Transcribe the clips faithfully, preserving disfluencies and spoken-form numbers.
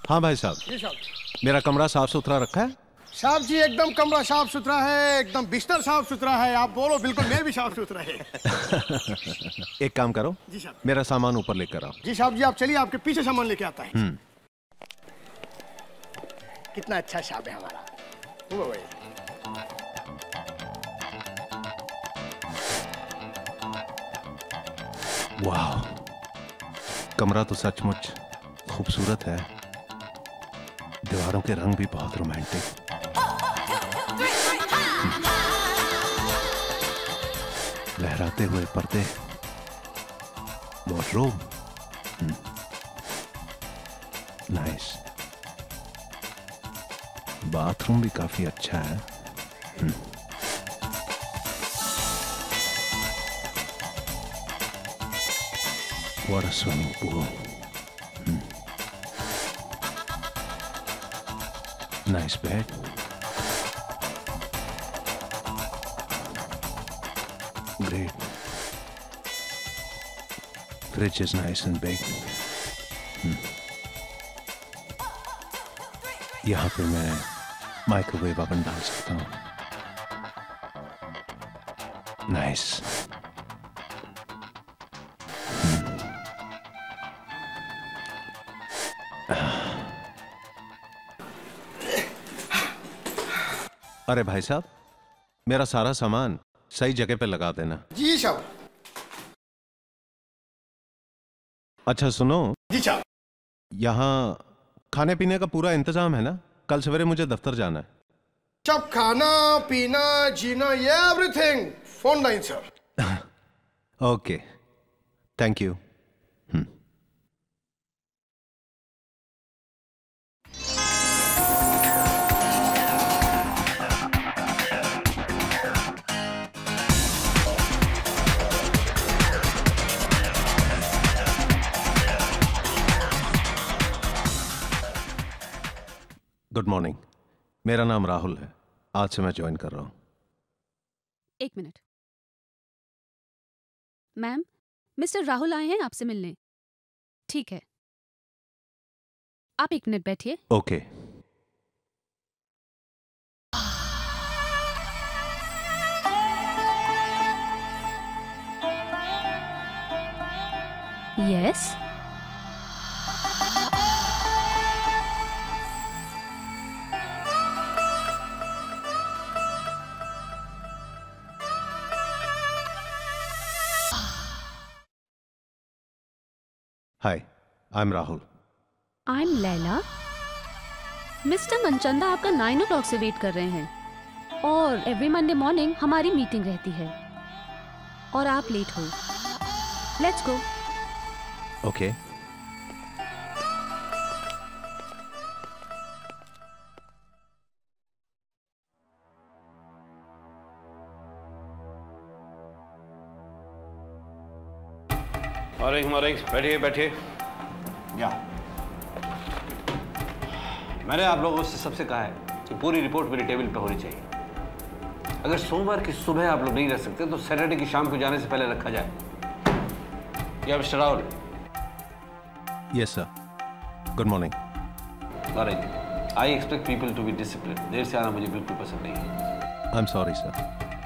हाँ भाई साहब। जी साहब। मेरा कमरा साफ सुथरा रखा है? साहब जी एकदम कमरा साफ सुथरा है, एकदम बिस्तर साफ सुथरा है। आप बोलो बिल्कुल, मैं भी साफ सुथरा है। एक काम करो, जी साहब। मेरा सामान ऊपर लेकर आओ। जी साहब जी, आप चलिए, आपके पीछे सामान लेके आता है। कितना अच्छा साहब है हमारा। वो भाई। वाह, कमरा तो सचमुच खूबसूरत है। दीवारों के रंग भी बहुत रोमांटिक। लहराते हुए पर्दे, वॉर्डरोब, नाइस। बाथरूम भी काफी अच्छा है। What a swimming pool. Hmm. Nice bed. Great. Fridge is nice and big. Hmm. यहाँ पे मैं माइक्रोवेव ओवन डाल सकता हूँ। Nice. अरे भाई साहब, मेरा सारा सामान सही जगह पे लगा देना। जी साहब। अच्छा सुनो। जी साहब। यहाँ खाने पीने का पूरा इंतजाम है ना? कल सवेरे मुझे दफ्तर जाना है। सब खाना पीना जीना everything phone line sir. Okay, thank you. Good morning, मेरा नाम राहुल है। आज से मैं ज्वाइन कर रहा हूं। एक मिनट मैम, मिस्टर राहुल आए हैं आपसे मिलने। ठीक है, आप एक मिनट बैठिए। Okay. Yes. Hi, I am Rahul. I am Laila. Mister Manchanda आपका नाइन ओ क्लॉक से वेट कर रहे हैं और एवरी मंडे मॉर्निंग हमारी मीटिंग रहती है और आप लेट हो। Let's go. Okay. Morning morning, बैठिए बैठिए। या मैंने आप लोगों से सबसे कहा है कि पूरी रिपोर्ट मेरी टेबल पे होनी चाहिए। अगर सोमवार की सुबह आप लोग नहीं रह सकते तो सैटरडे की शाम को जाने से पहले रखा जाए। या mister Rahul? Yes sir. Good morning. All right, I expect people to be discipline. देर से आना मुझे बिल्कुल पसंद नहीं है। I am sorry sir.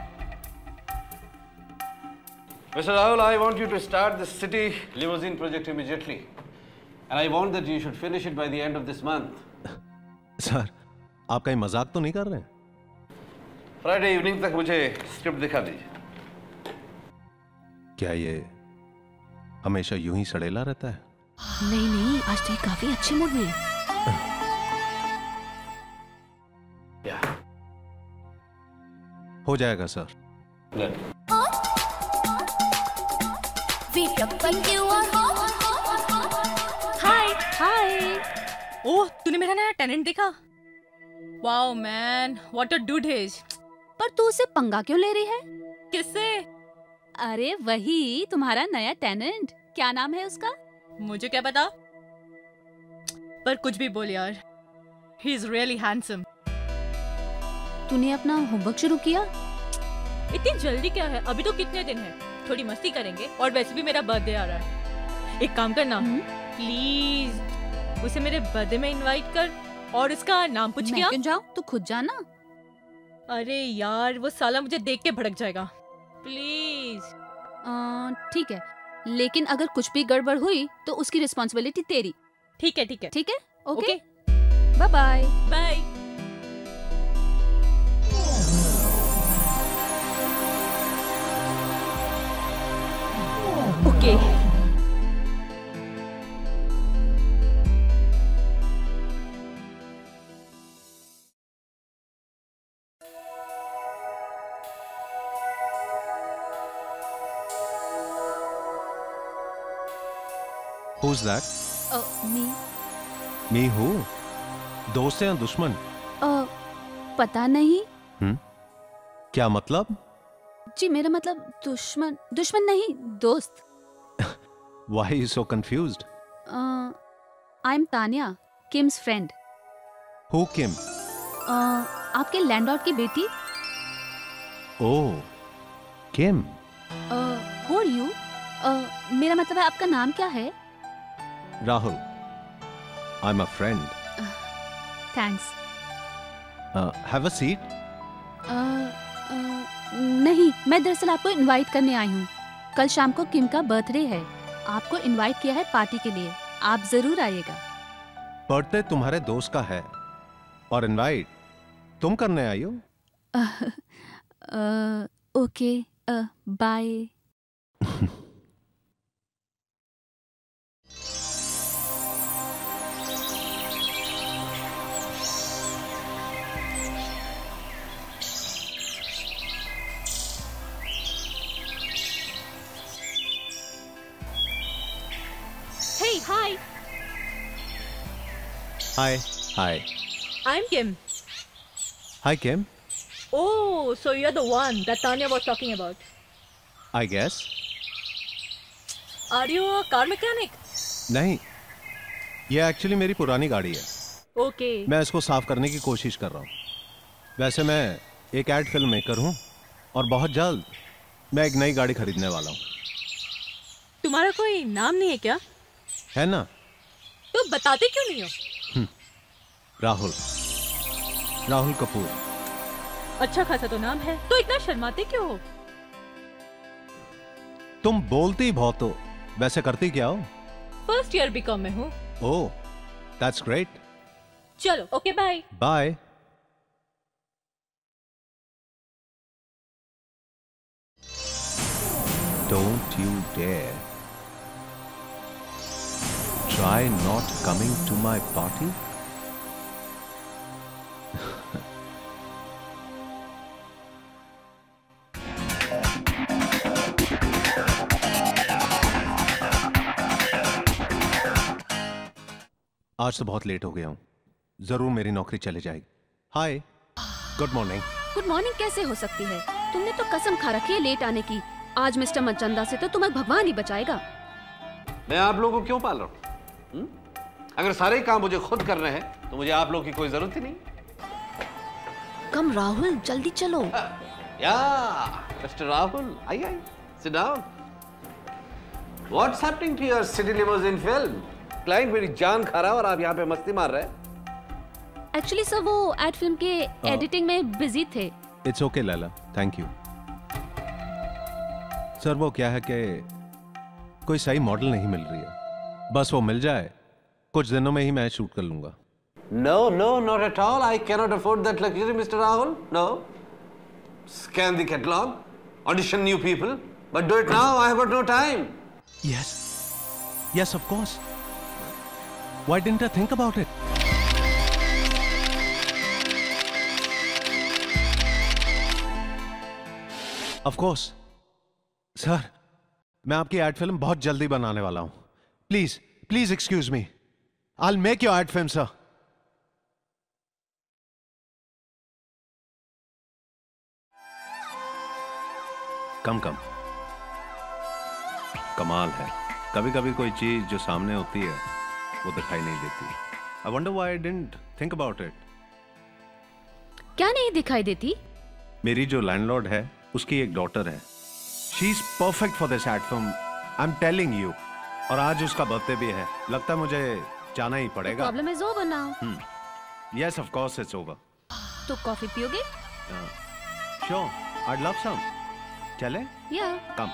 Mister Rahul, I want you to start the city limousine project immediately, and I want that you should finish it by the end of this month. Sir, आप कहीं मजाक तो नहीं कर रहे हैं? Friday evening तक मुझे स्क्रिप्ट दिखा दीजिए। क्या ये हमेशा यूं ही सड़ेला रहता है? नहीं नहीं, आज तो ये काफी अच्छे मूड में है। या हो जाएगा सर। गुड। हाय हाय। ओह, तूने मेरा नया टेनेंट देखा? Wow man, what a dude he is. पर तू उसे पंगा क्यों ले रही है? किससे? अरे वही तुम्हारा नया टेनेंट, क्या नाम है उसका? मुझे क्या पता, पर कुछ भी बोल यार, ही इज रियली हैंडसम। तूने अपना होमवर्क शुरू किया? इतनी जल्दी क्या है, अभी तो कितने दिन है, थोड़ी मस्ती करेंगे और वैसे भी मेरा बर्थडे आ रहा है। एक काम करना प्लीज, उसे मेरे बर्थडे में इनवाइट कर और उसका नाम पूछ मैं क्या? क्यों जाऊँ? तू खुद जाना। अरे यार वो साला मुझे देख के भड़क जाएगा। प्लीज। अ, ठीक है, लेकिन अगर कुछ भी गड़बड़ हुई तो उसकी रिस्पॉन्सिबिलिटी तेरी। ठीक है ठीक है ठीक है? Okay, okay bye bye. Bye. Okay Who's that? Me Me who? दोस्त या दुश्मन? पता नहीं हम्म? क्या मतलब? जी, मेरा मतलब दुश्मन दुश्मन नहीं, दोस्त। Why are you so confused? I am Tania, Kim's friend. Who Kim? आपके लैंडलॉर्ड की बेटी। Oh, Kim. Who are you? मेरा मतलब है आपका नाम क्या है? Rahul. I'm a friend. Thanks. Uh, have a seat. नहीं, मैं दरअसल आपको इनवाइट करने आई हूँ। कल शाम को किम का बर्थडे है, आपको इनवाइट किया है पार्टी के लिए, आप जरूर आइएगा। बर्थडे तुम्हारे दोस्त का है और इनवाइट तुम करने आई हो? Okay, bye. Hey, hi. Hi. Hi. I'm Kim. Hi, Kim. Oh, so you're the one that Tanya was talking about. I guess. Are you a car mechanic? नहीं, ये एक्चुअली मेरी पुरानी गाड़ी है। Okay. मैं इसको साफ करने की कोशिश कर रहा हूँ। वैसे मैं एक एड फिल्म मेकर हूँ और बहुत जल्द मैं एक नई गाड़ी खरीदने वाला हूँ। तुम्हारा कोई नाम नहीं है क्या? है ना? तो बताते क्यों नहीं हो? राहुल, राहुल कपूर। अच्छा खासा तो नाम है, तो इतना शर्माते क्यों हो? तुम बोलती बहुत हो, वैसे करती क्या हो? फर्स्ट ईयर बीकॉम में हूँ। Oh, that's great. चलो, okay bye. Bye. Don't you dare try not coming to my party. आज तो बहुत लेट हो गया हूँ, जरूर मेरी नौकरी चली जाएगी। Hi, good morning. Good morning कैसे हो सकती है? तुमने तो कसम खा रखी है लेट आने की। आज मिस्टर मनचंदा से तो तुम्हें भगवान ही बचाएगा। मैं आप लोगों को क्यों पाल रहा हूँ? अगर सारे काम मुझे खुद करने हैं तो मुझे आप लोगों की कोई जरूरत ही नहीं। कम राहुल, जल्दी चलो। या mister Rahul, I I sit down. What's happening to your city limousine film? Client मेरी जान खा रहा है और आप यहाँ पे मस्ती मार रहे हैं। एक्चुअली सर वो एड फिल्म के एडिटिंग में बिजी थे। It's okay Laila, thank you. Sir वो क्या है कि कोई सही मॉडल नहीं मिल रही है, बस वो मिल जाए कुछ दिनों में ही मैं शूट कर लूंगा। No, no, not at all. I cannot afford that luxury, Mister Rahul. No. Scan the catalog, audition new people, but do it now. I have got no time. Yes, yes, of course. Why didn't I think about it? Of course, sir. मैं आपकी ad film बहुत जल्दी बनाने वाला हूं। Please, please excuse me. I'll make your ad film, sir. कम कम कमाल है, कभी कभी कोई चीज जो सामने होती है वो दिखाई नहीं देती। I wonder why I didn't think about it. क्या नहीं दिखाई देती? मेरी जो लैंडलॉर्ड है उसकी एक डॉटर है। She is perfect for this ad film. I'm telling you. और आज उसका बर्थडे भी है। लगता है मुझे जाना ही पड़ेगा। Problem is over now. Yes of course it's over. तो कॉफी पियोगे? Sure, I love some. चले? या कम।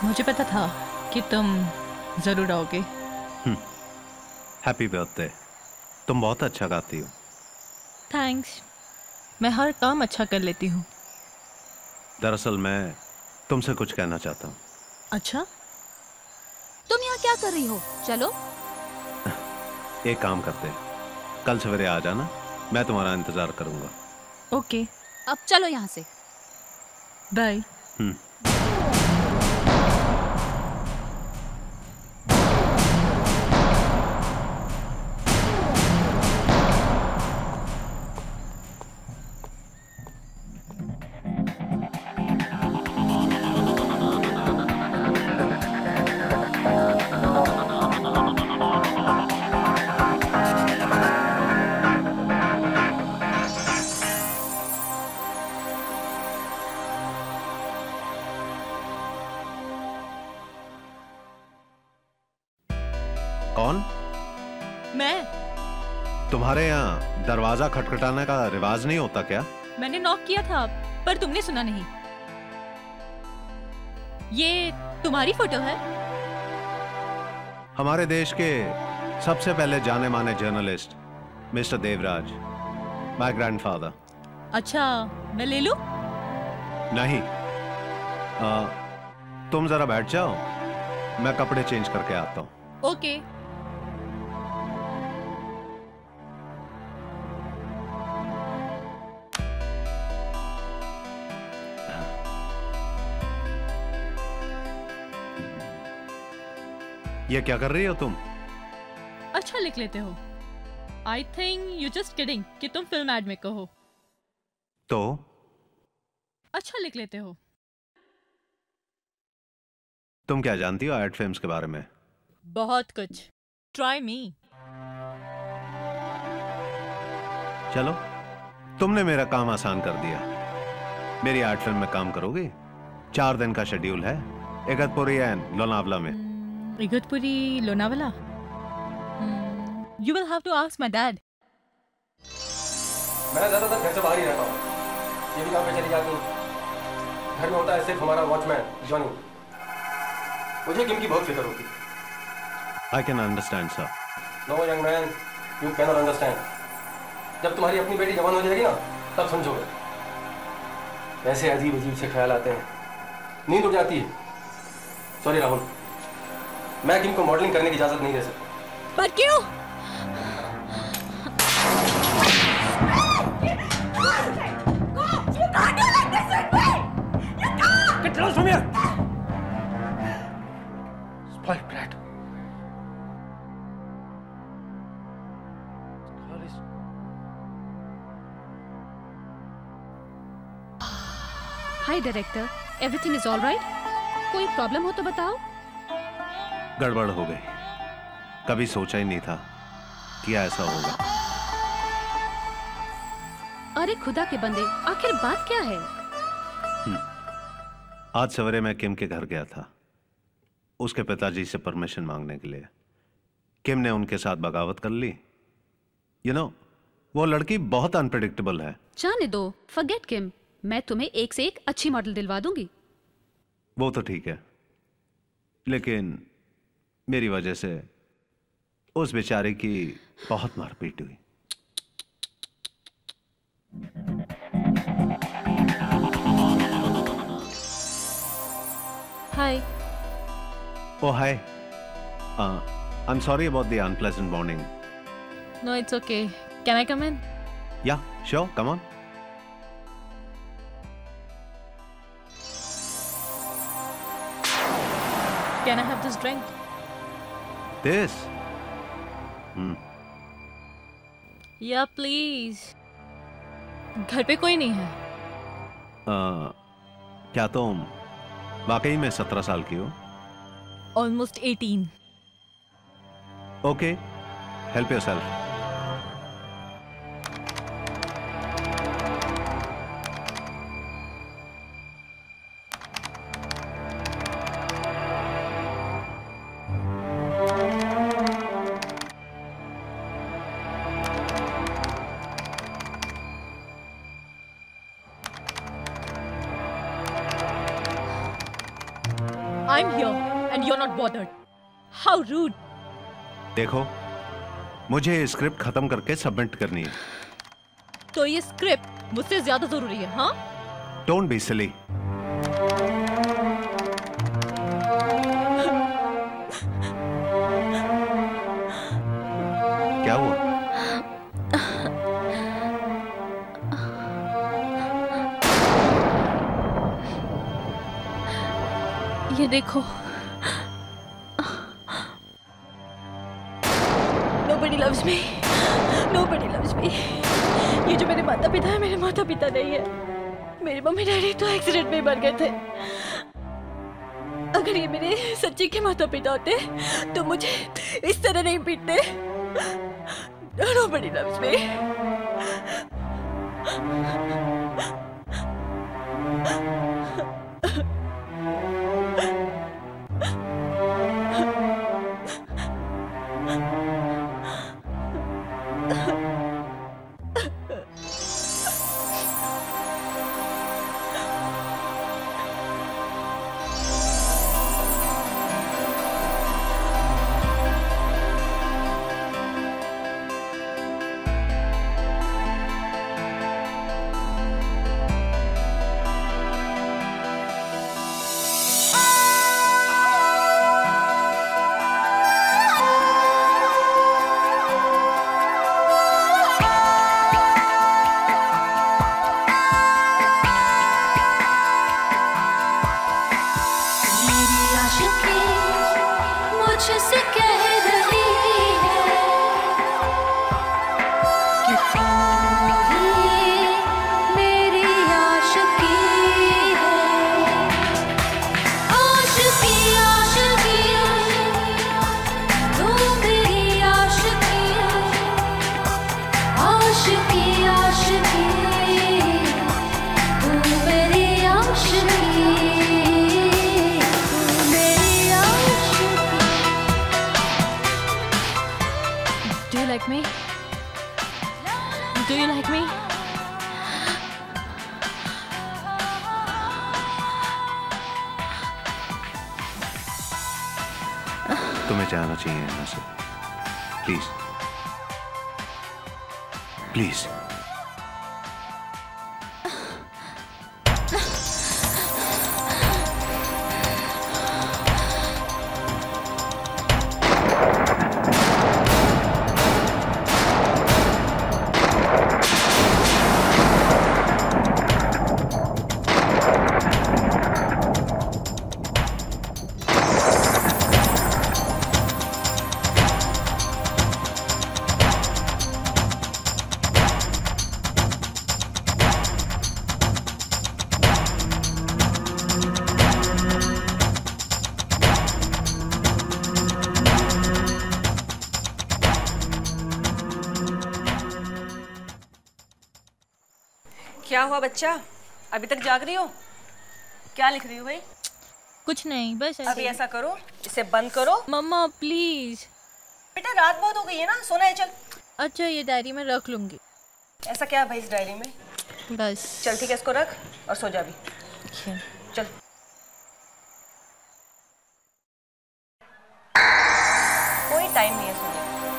मुझे पता था कि तुम जरूर आओगे। Happy birthday. तुम बहुत अच्छा गाती हो। थैंक्स। मैं हर काम अच्छा कर लेती हूँ। दरअसल मैं तुमसे कुछ कहना चाहता हूँ। अच्छा? तुम यहाँ क्या कर रही हो? चलो। एक काम करते हैं, कल सवेरे आ जाना, मैं तुम्हारा इंतजार करूंगा। ओके। अब चलो यहाँ से। बाय। हम्म। कौन? मैं। तुम्हारे यहाँ दरवाजा खटखटाने का रिवाज नहीं होता क्या? मैंने नॉक किया था पर तुमने सुना नहीं। ये तुम्हारी फोटो है? हमारे देश के सबसे पहले जाने माने journalist mister Devraj, my grandfather. अच्छा, मैं ले लूं? नहीं, आ, तुम जरा बैठ जाओ, मैं कपड़े चेंज करके आता हूं। ओके। ये क्या कर रही हो तुम? अच्छा लिख लेते हो। I think you just kidding कि तुम फिल्म एड में कहो। तो अच्छा लिख लेते हो। तुम क्या जानती हो एड फिल्म्स के बारे में? बहुत कुछ। Try me. चलो, तुमने मेरा काम आसान कर दिया। मेरी एड फिल्म में काम करोगी? चार दिन का शेड्यूल है, इगतपुरी एंड लोनावला में। Igatpuri Lonavala? You will have to ask my dad. मैं ज्यादातर घर से बाहर ही रहता हूँ। ये भी काम पे चली जाती हूँ। घर में होता है सिर्फ हमारा वॉचमैन जॉनी। मुझे किम की बहुत फिक्र होती। I can understand sir. No young man, you can not understand. जब तुम्हारी अपनी बेटी जवान हो जाएगी ना, तब समझोगे। ऐसे अजीब अजीब से ख्याल आते हैं, नींद उड़ जाती है। सॉरी राहुल, मैं किम को मॉडलिंग करने की इजाजत नहीं दे सकता। पर क्यों? Get lost from here! Spoiled brat. Hi director, everything is all right? कोई प्रॉब्लम हो तो बताओ। गड़बड़ हो गई। कभी सोचा ही नहीं था कि ऐसा होगा। अरे खुदा के बंदे, आखिर बात क्या है? आज सवेरे मैं किम के घर गया था, उसके पिताजी से परमिशन मांगने के लिए। किम ने उनके साथ बगावत कर ली। यू नो, वो लड़की बहुत अनप्रेडिक्टेबल है। जाने दो, फॉरगेट किम। मैं तुम्हें एक से एक अच्छी मॉडल दिलवा दूंगी। वो तो ठीक है, लेकिन मेरी वजह से उस बेचारे की बहुत मारपीट हुई। हाय। Oh, hi. Uh, I'm sorry about the unpleasant morning. No, it's okay. Can I come in? Yeah, sure. Come on. Can I have this drink? This? Hmm. Yeah, please. घर पे कोई नहीं है। Uh, क्या तुम वाकई में सत्रह साल की हो? Almost eighteen. Okay. Help yourself. I'm I'm here and you're not bothered. How rude. देखो, मुझे स्क्रिप्ट खत्म करके सबमिट करनी है। तो ये स्क्रिप्ट मुझसे ज्यादा जरूरी है, हाँ? Don't be silly. क्या हुआ? ये देखो। Nobody loves me. Nobody loves me. ये जो मेरे माता पिता है, मेरे माता पिता नहीं है। मेरे मम्मी डैडी तो एक्सीडेंट में मर गए थे। अगर ये मेरे सच्चे के माता पिता होते तो मुझे इस तरह नहीं पीटते। Nobody loves me. तुम्हें जाना चाहिए यहाँ से, प्लीज प्लीज। क्या हुआ बच्चा, अभी तक जाग रही हो? क्या लिख रही हो भाई? कुछ नहीं, बस ऐसे। अभी ऐसा करो, इसे बंद करो। Mama please. बेटा रात बहुत हो गई है ना, सोना है, चल। अच्छा ये डायरी में रख लूंगी। ऐसा क्या है भाई इस डायरी में? बस चल ठीक है, इसको रख और सो जा भी। चल कोई टाइम नहीं है सोने।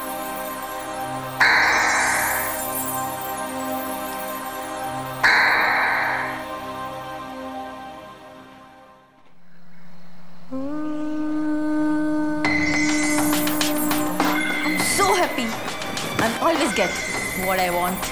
Happy and always get what I want.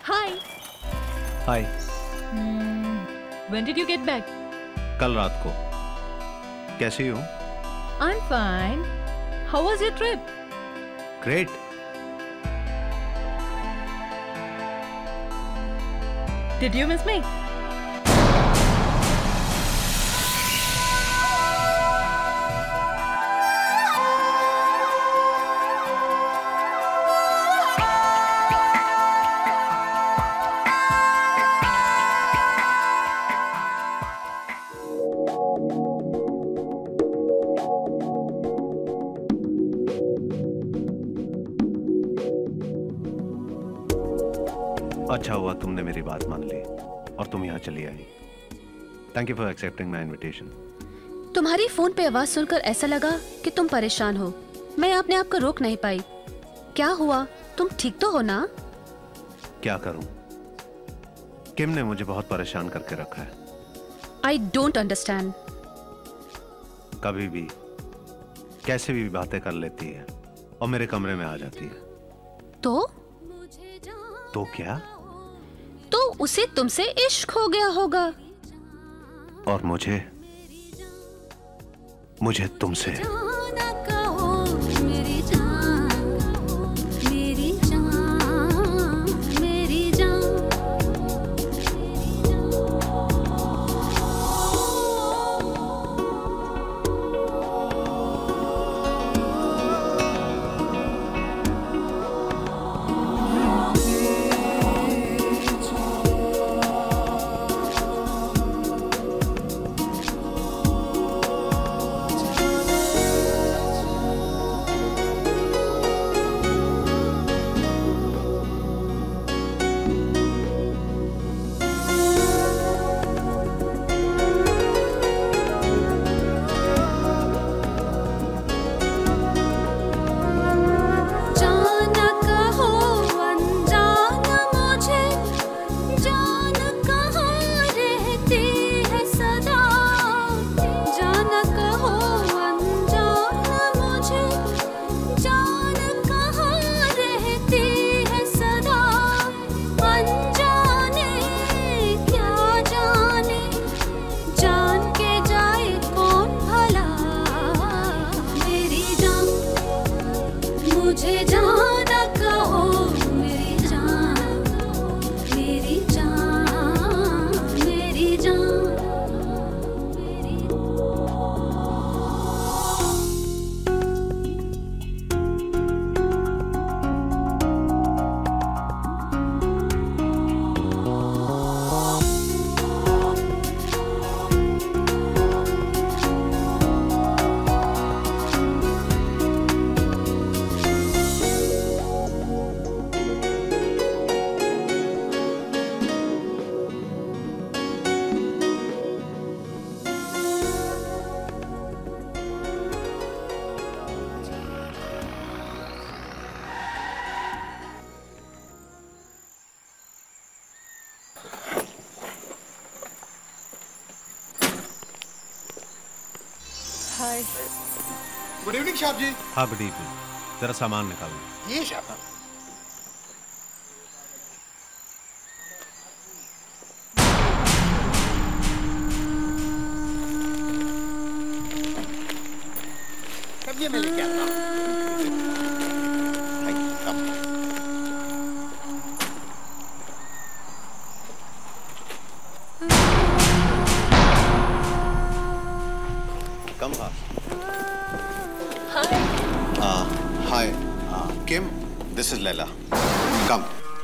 Hi. Hi. Hmm, when did you get back? कल रात को। कैसी हो? I'm fine. How was your trip? Great. Did you miss me? अच्छा हुआ तुमने मेरी बात मान ली और तुम यहाँ चली आई। Thank you for accepting my invitation. तुम्हारी फोन पे आवाज सुनकर ऐसा लगा कि तुम परेशान हो। मैं अपने आप को रोक नहीं पाई। क्या हुआ? तुम ठीक तो हो ना? क्या करूं? किम ने मुझे बहुत परेशान करके रखा है। I don't understand. कभी भी कैसे भी बातें कर लेती है और मेरे कमरे में आ जाती है। तो तो क्या? तो उसे तुमसे इश्क हो गया होगा। और मुझे मुझे तुमसे। हाय। गुड इवनिंग साहब जी। हाँ गुड इवनिंग। जरा सामान निकालो। ये साहब। तब ये मैं लेके आता हूँ। Come on. Hi. Uh, hi. Uh, Kim, this is Leila. Come.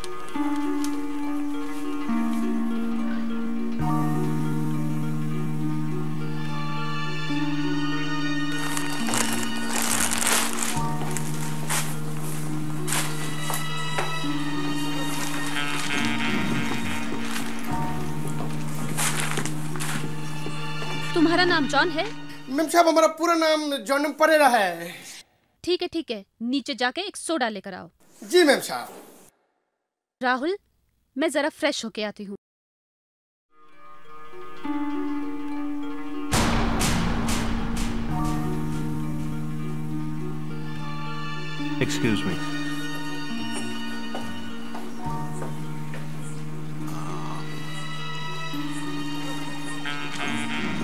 तुम्हारा नाम जॉन है? मैम साहब हमारा पूरा नाम जॉन परेरा है। ठीक है ठीक है, नीचे जाके एक सोडा लेकर आओ। जी मैम साहब। राहुल, मैं जरा फ्रेश होके आती हूँ। Excuse me.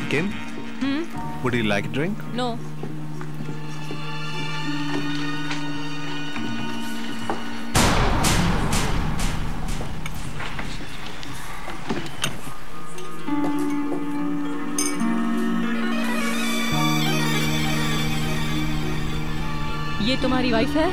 Kim, Hmm? would you like a drink? No. ये तुम्हारी वाइफ है?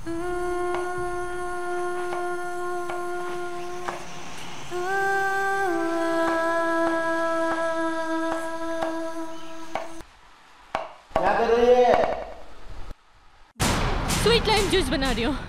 क्या कर रही है? स्वीट लाइम जूस बना रही हूँ।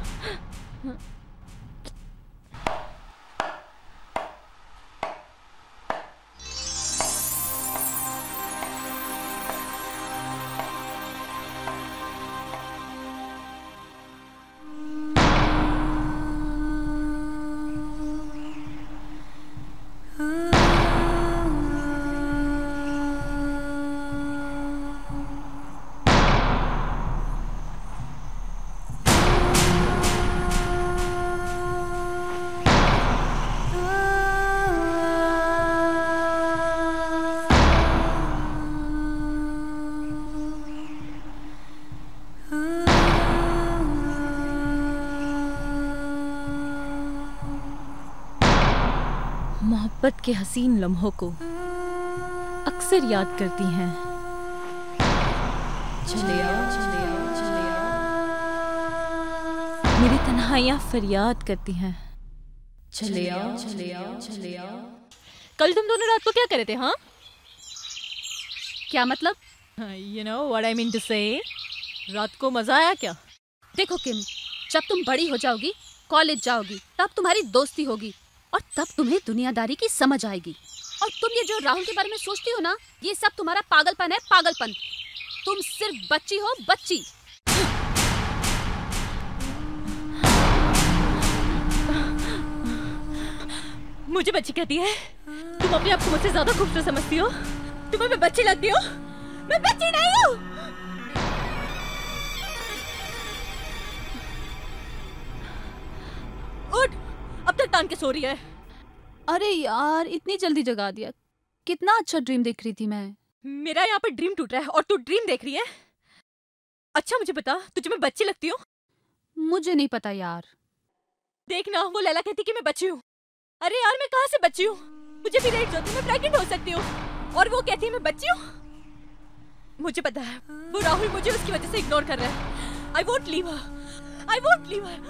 मोहब्बत के हसीन लम्हों को अक्सर याद करती हैं। चले आओ, चले आओ, चले आओ। मेरी तन्हाइयाँ फरियाद करती हैं। चले आओ, चले आओ, चले आओ। कल तुम दोनों रात को क्या करे थे? हाँ, क्या मतलब? You know what I mean to say. रात को मजा आया क्या? देखो किम, जब तुम बड़ी हो जाओगी, कॉलेज जाओगी, तब तुम्हारी दोस्ती होगी और तब तुम्हें दुनियादारी की समझ आएगी। और तुम ये जो राहुल के बारे में सोचती हो ना, ये सब तुम्हारा पागलपन है, पागलपन। तुम सिर्फ बच्ची हो, बच्ची। मुझे बच्ची कहती है? तुम अपने आप को मुझसे ज्यादा खूबसूरत समझती हो? तुम्हें मैं बच्ची लगती हो? मैं बच्ची नहीं हूँ। उठ, अब तक तान के सो रही है। अरे यार, इतनी जल्दी जगा दिया। कितना अच्छा ड्रीम देख रही थी मैं। मेरा यहाँ पर ड्रीम टूट रहा है और तू ड्रीम देख रही है? अच्छा मुझे बता, तुझे मैं बच्ची लगती हूँ? मुझे नहीं पता यार। देखना, वो लैला कहती कि मैं बच्ची हूँ। अरे यार, मैं कहाँ से बच्ची हूँ? मुझे पीरियड्स होते हैं, मैं प्रेग्नेंट हो सकती हूँ, और वो कहती है मैं बच्ची हूँ। मुझे पता है वो राहुल मुझे उसकी वजह से इग्नोर कर रहा है। I won't leave her, I won't leave her.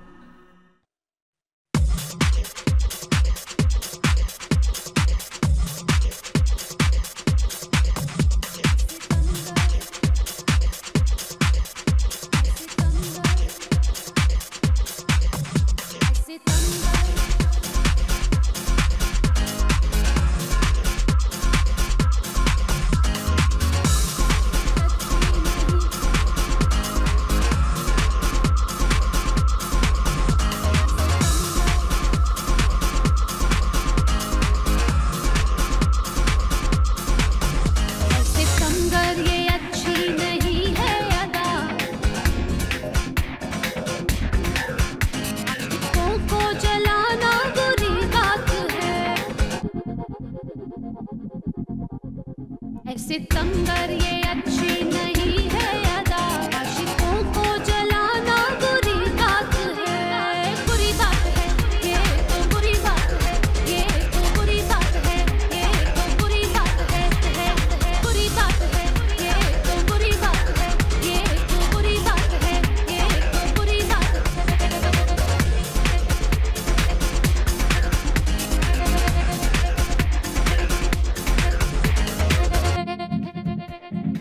सितंबर ये अच्छी नहीं है अदा, आशिकों को जलाना बुरी बात है। बुरी बात है ये तो, बुरी बात है ये तो, बुरी बात है ये तो, बुरी बात है, है, है बुरी बात है ये तो, बुरी बात है ये तो, बुरी बात है ये तो, बुरी बात है।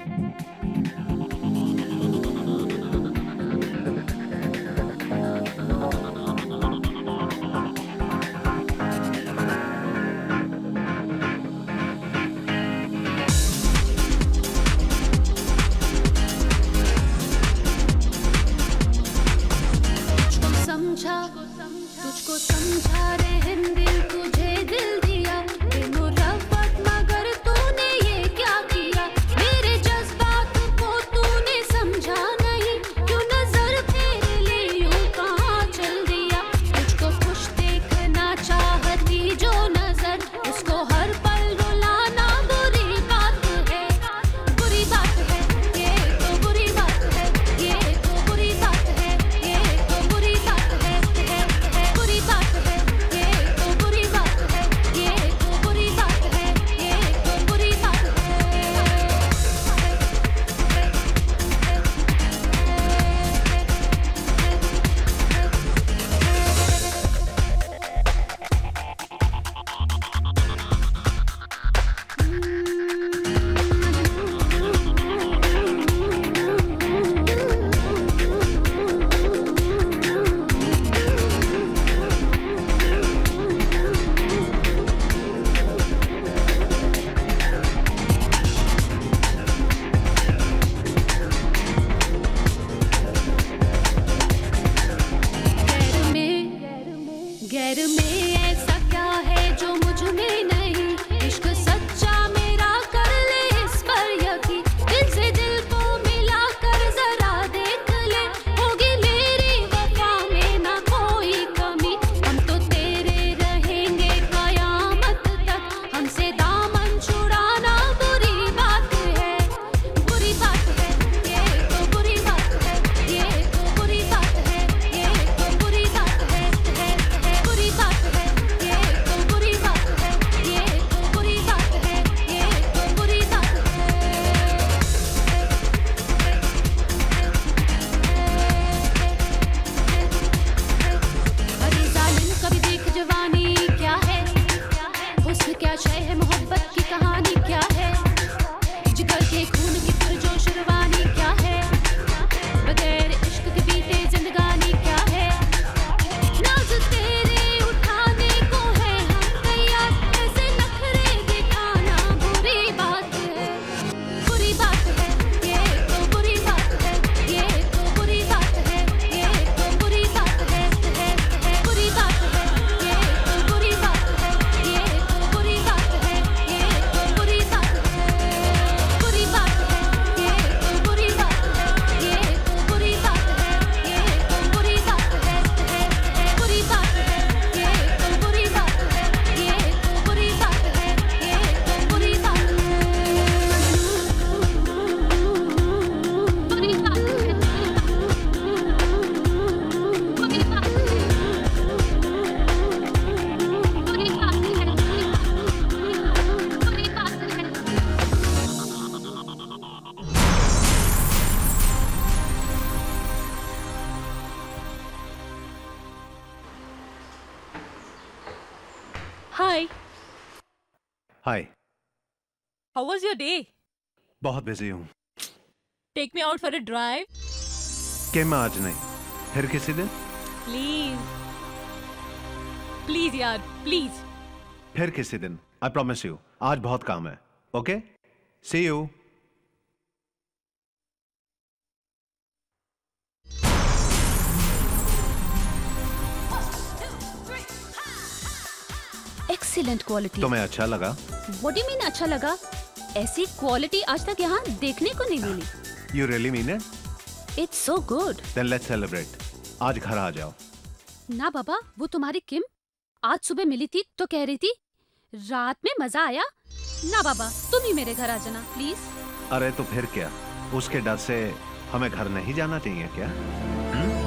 Hi. How was your day? बहुत बिजी हूँ। Take me out for a drive. कि मैं आज नहीं, फिर किसी दिन। प्लीज प्लीज यार प्लीज। फिर किसी दिन, आई प्रॉमिस यू। आज बहुत काम है। Okay, see you. Excellent quality. तुम्हें अच्छा लगा? व्हाट डू यू मीन अच्छा लगा? ऐसी क्वालिटी आज तक यहाँ देखने को नहीं मिली। You really mean it? It's so good. Then let's celebrate. आज घर आ जाओ। ना बाबा, वो तुम्हारी किम आज सुबह मिली थी तो कह रही थी रात में मजा आया। ना बाबा, तुम ही मेरे घर आ जाना प्लीज। अरे तो फिर क्या, उसके डर से हमें घर नहीं जाना चाहिए क्या? हुँ?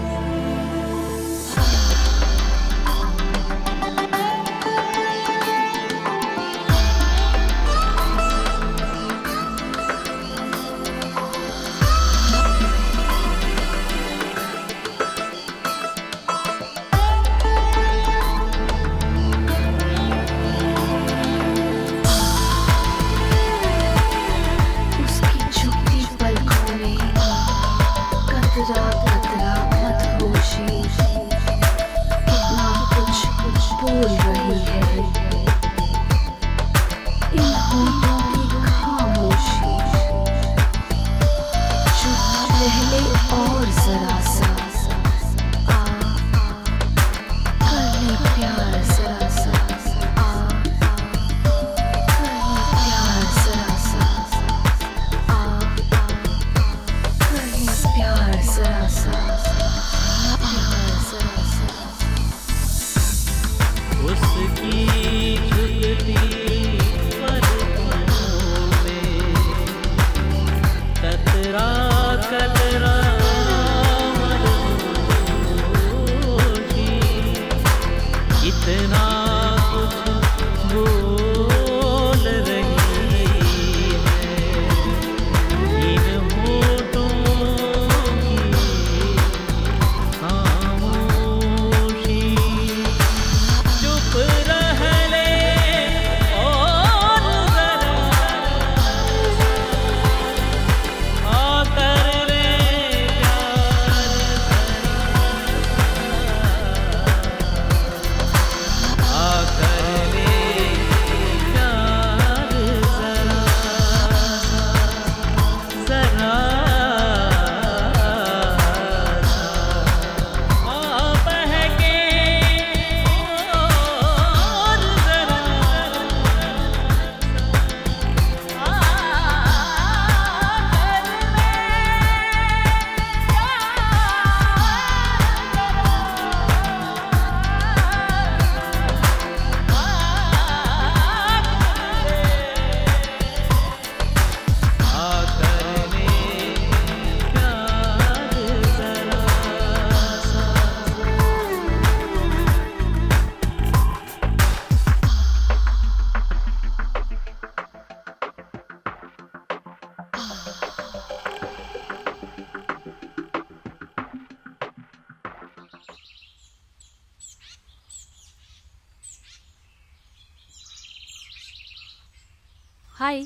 हाय।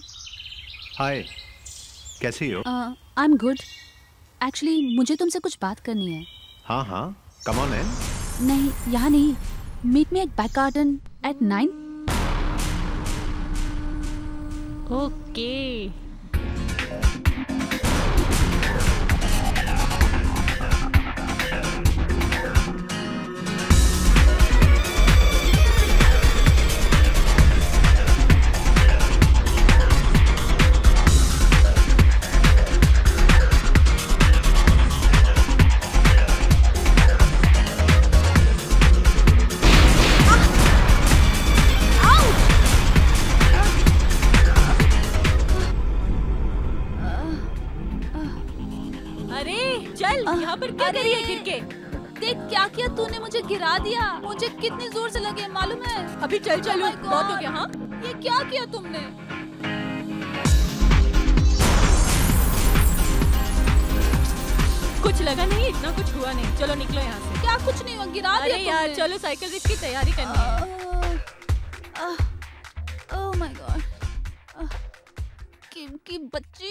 हाय, कैसी हो? I am good. एक्चुअली मुझे तुमसे कुछ बात करनी है। हाँ हाँ, कम ऑन इन। नहीं, यहाँ नहीं। Meet me at back garden at nine. Okay. तूने मुझे गिरा दिया। मुझे कितनी जोर से लगे मालूम है? अभी चल चल, oh बहुत हो गया। हाँ, ये क्या किया तुमने? कुछ लगा नहीं, इतना कुछ हुआ नहीं। चलो निकलो यहाँ से। क्या कुछ नहीं हुआ, गिरा दिया। अरे यार चलो, साइकिल रेस की तैयारी करनी है। Oh my God. किम की बच्ची।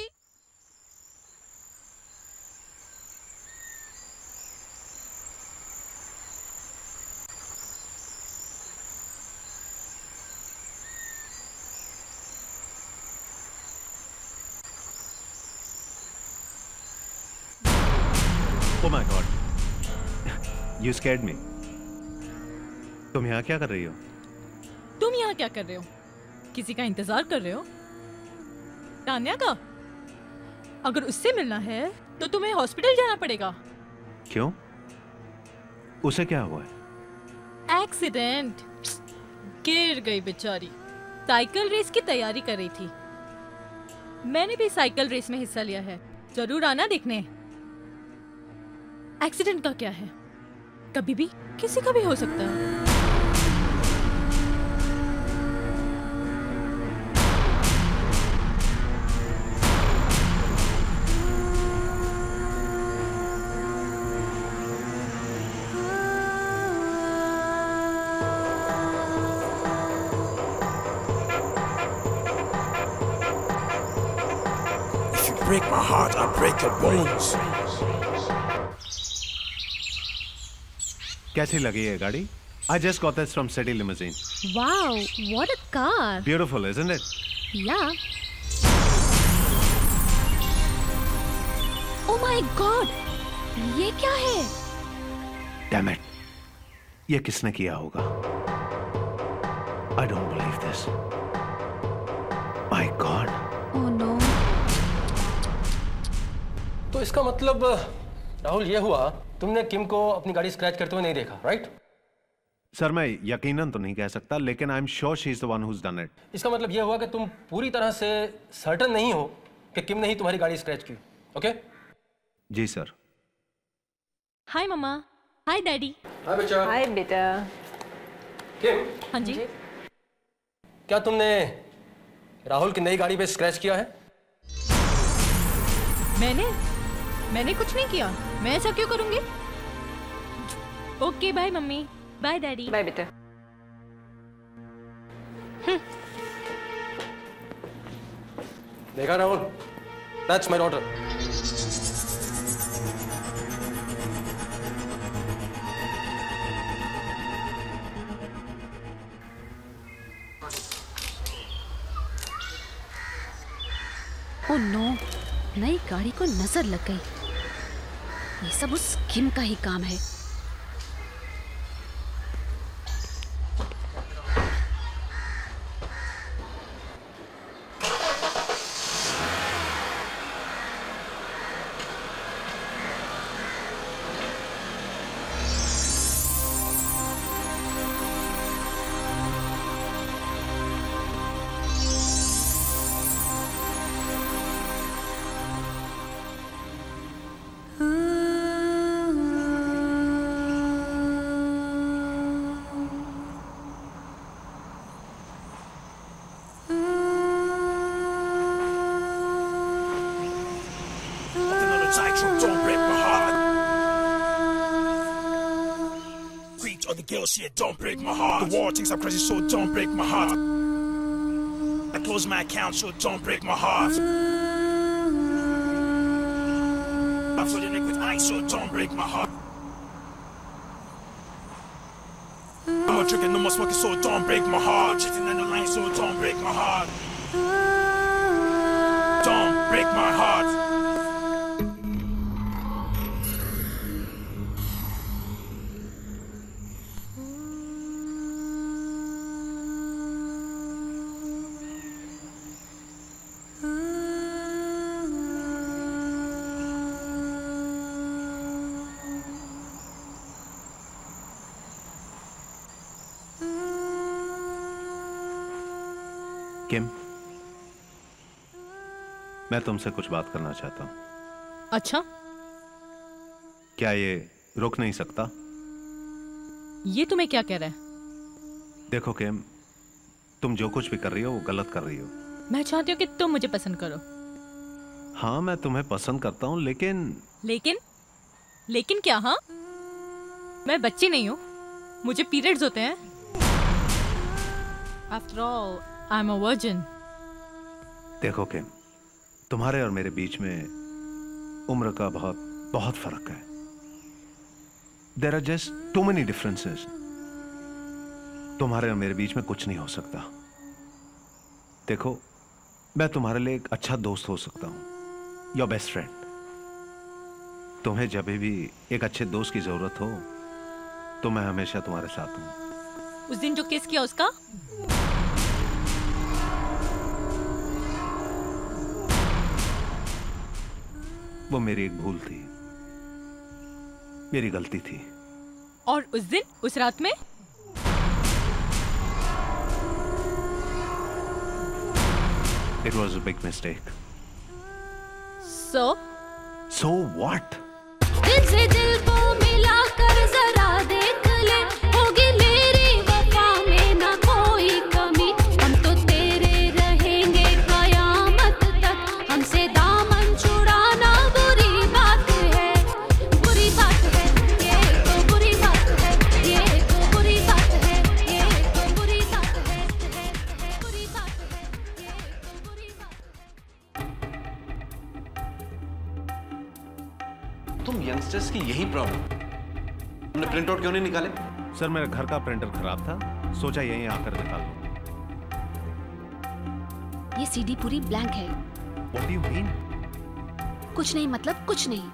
Oh my God! You scared me. तुम यहाँ क्या कर रही हो? तुम यहाँ क्या कर रहे हो? किसी का इंतजार कर रहे हो? तान्या का? अगर उससे मिलना है तो तुम्हें हॉस्पिटल जाना पड़ेगा। क्यों? उसे क्या हुआ है? एक्सीडेंट, गिर गई बेचारी। साइकिल रेस की तैयारी कर रही थी। मैंने भी साइकिल रेस में हिस्सा लिया है, जरूर आना देखने। एक्सीडेंट का क्या है, कभी भी किसी का भी हो सकता है। If you break my heart, I'll break your bones. कैसी लगी ये गाड़ी? I just got this from City Limousine. Wow, what a car! Beautiful, isn't it? Yeah. Oh my God! ये क्या है? Damn it! ये किसने किया होगा? I don't believe this. My God! Oh no! तो इसका मतलब राहुल ये हुआ, तुमने किम को अपनी गाड़ी स्क्रैच करते हुए नहीं देखा, राइट? सर मैं यकीनन तो नहीं कह सकता, लेकिन I am sure she is the one who's done it. इसका मतलब यह हुआ कि तुम पूरी तरह से सर्टेन नहीं हो कि किम ने ही तुम्हारी गाड़ी स्क्रैच की, ओके? जी sir. Hi mama. Hi daddy. Hi बेटा। हाय बेटा। किम। हाँ जी। क्या तुमने राहुल की नई गाड़ी पे स्क्रैच किया है? मैंने मैंने कुछ नहीं किया। मैं ऐसा क्यों करूंगी? Okay bye mummy, bye daddy. Bye बेटा। देखा Rahul, that's my daughter. Oh no! नई गाड़ी को नजर लग गई। ये सब उस किम का ही काम है। Don't break my heart. Preach on the girl shit, don't break my heart. The war thinks I'm crazy, so don't break my heart. I close my account, so don't break my heart. I'm for the neck with ice, so don't break my heart. I'm not drinking, no more smoking, so don't break my heart. Chasing down the line, so don't break my heart. Don't break my heart. किम, मैं तुमसे कुछ बात करना चाहता हूं। अच्छा? क्या ये रुक नहीं सकता? ये तुम्हें क्या कह रहा है? देखो किम, तुम जो कुछ भी कर रही हो वो गलत कर रही हो। मैं चाहती हूँ कि तुम मुझे पसंद करो। हाँ, मैं तुम्हें पसंद करता हूँ, लेकिन लेकिन लेकिन क्या? हाँ, मैं बच्ची नहीं हूँ, मुझे पीरियड्स होते हैं। After all, I'm a virgin. देखो किम, तुम्हारे और मेरे बीच में उम्र का बहुत बहुत फर्क है। There are just too many differences. तुम्हारे और मेरे बीच में कुछ नहीं हो सकता। देखो, मैं तुम्हारे लिए एक अच्छा दोस्त हो सकता हूं, योर बेस्ट फ्रेंड। तुम्हें जब भी एक अच्छे दोस्त की जरूरत हो तो मैं हमेशा तुम्हारे साथ हूं। उस दिन जो किस किया उसका? वो मेरी एक भूल थी, मेरी गलती थी। और उस दिन, उस रात में? It was a big mistake. So? So what? दिल से दिल को मिलाकर जरा देख ले, होगी मेरी वफा में ना कोई कमी। हम तो तेरे रहेंगे कयामत तक, हमसे दामन छुड़ाना बुरी बात है, बुरी बात है, ये तो बुरी बात है, ये तो बुरी बात है, ये तो बुरी बात है, बुरी बात है, ये तो बुरी बात है। तुम यंगस्टर्स की यही प्रॉब्लम। तुमने प्रिंट आउट क्यों नहीं निकाले? सर, मेरे घर का प्रिंटर खराब था, सोचा यहीं आकर निकाल लूं। ये सीडी पूरी ब्लैंक है। What do you mean? कुछ नहीं, मतलब कुछ नहीं।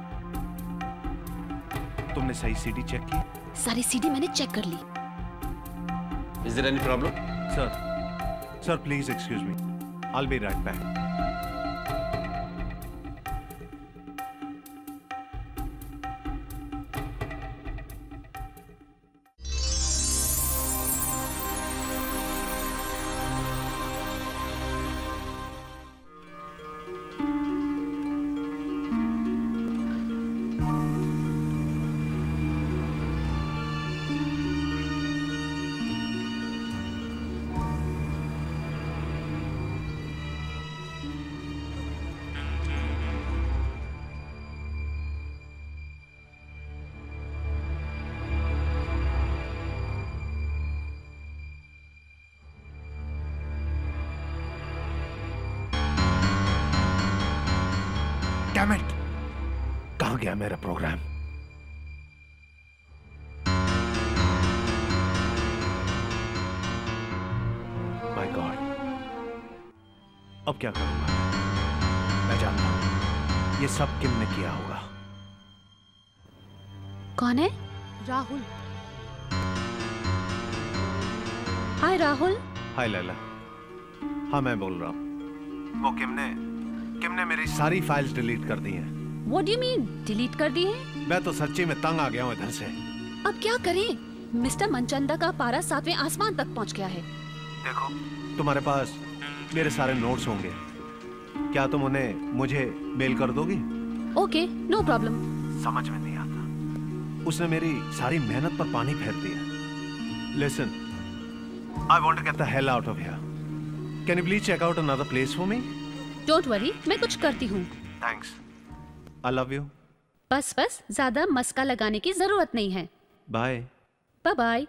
तुमने सही सीडी चेक की? सारी सीडी मैंने चेक कर ली। Is there any problem? Sir, sir please excuse me, I'll be right back. Damn it! कहां गया मेरा प्रोग्राम? माय गॉड, अब क्या करूंगा? मैं जानता हूं ये सब किम ने किया होगा। कौन है? राहुल। हाय राहुल। हाय लैला। हाँ, मैं बोल रहा हूँ। वो किम ने किम ने मेरी सारी फाइल्स डिलीट कर दी हैं। What do you mean? Delete कर दी है? मैं तो सच्ची में तंग आ गया हूँ इधर से। अब क्या करें? मिस्टर मनचंदा का पारा सातवें आसमान तक पहुँच गया है। देखो, तुम्हारे पास मेरे सारे नोट्स होंगे, क्या तुम उन्हें मुझे मेल कर दोगी? Okay, no problem. समझ में नहीं आता, उसने मेरी सारी मेहनत पर पानी फेर दिया। Listen, I want to get the hell out of here. Can you please check out another place for me? Don't worry, मैं कुछ करती हूँ। Thanks, I love you. बस बस, ज्यादा मस्का लगाने की जरूरत नहीं है। Bye bye bye.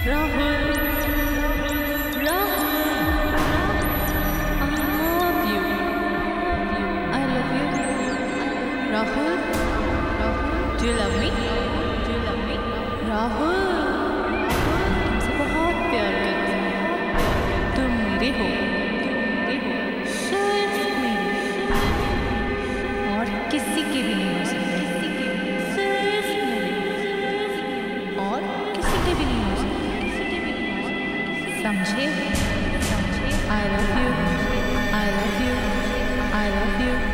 Rahul, Rahul, I love you, I love you, Rahul, Rahul, do you love me? Do you love me? Rahul, तुमसे बहुत प्यार करती हूँ, तुम मेरे हो, तुम मेरे हो, सिर्फ मेरे, और किसी के भी नहीं हो सकते, सिर्फ मेरे, और किसी के भी नहीं हो सकते, समझे? समझे? I love you, I love you, I love you.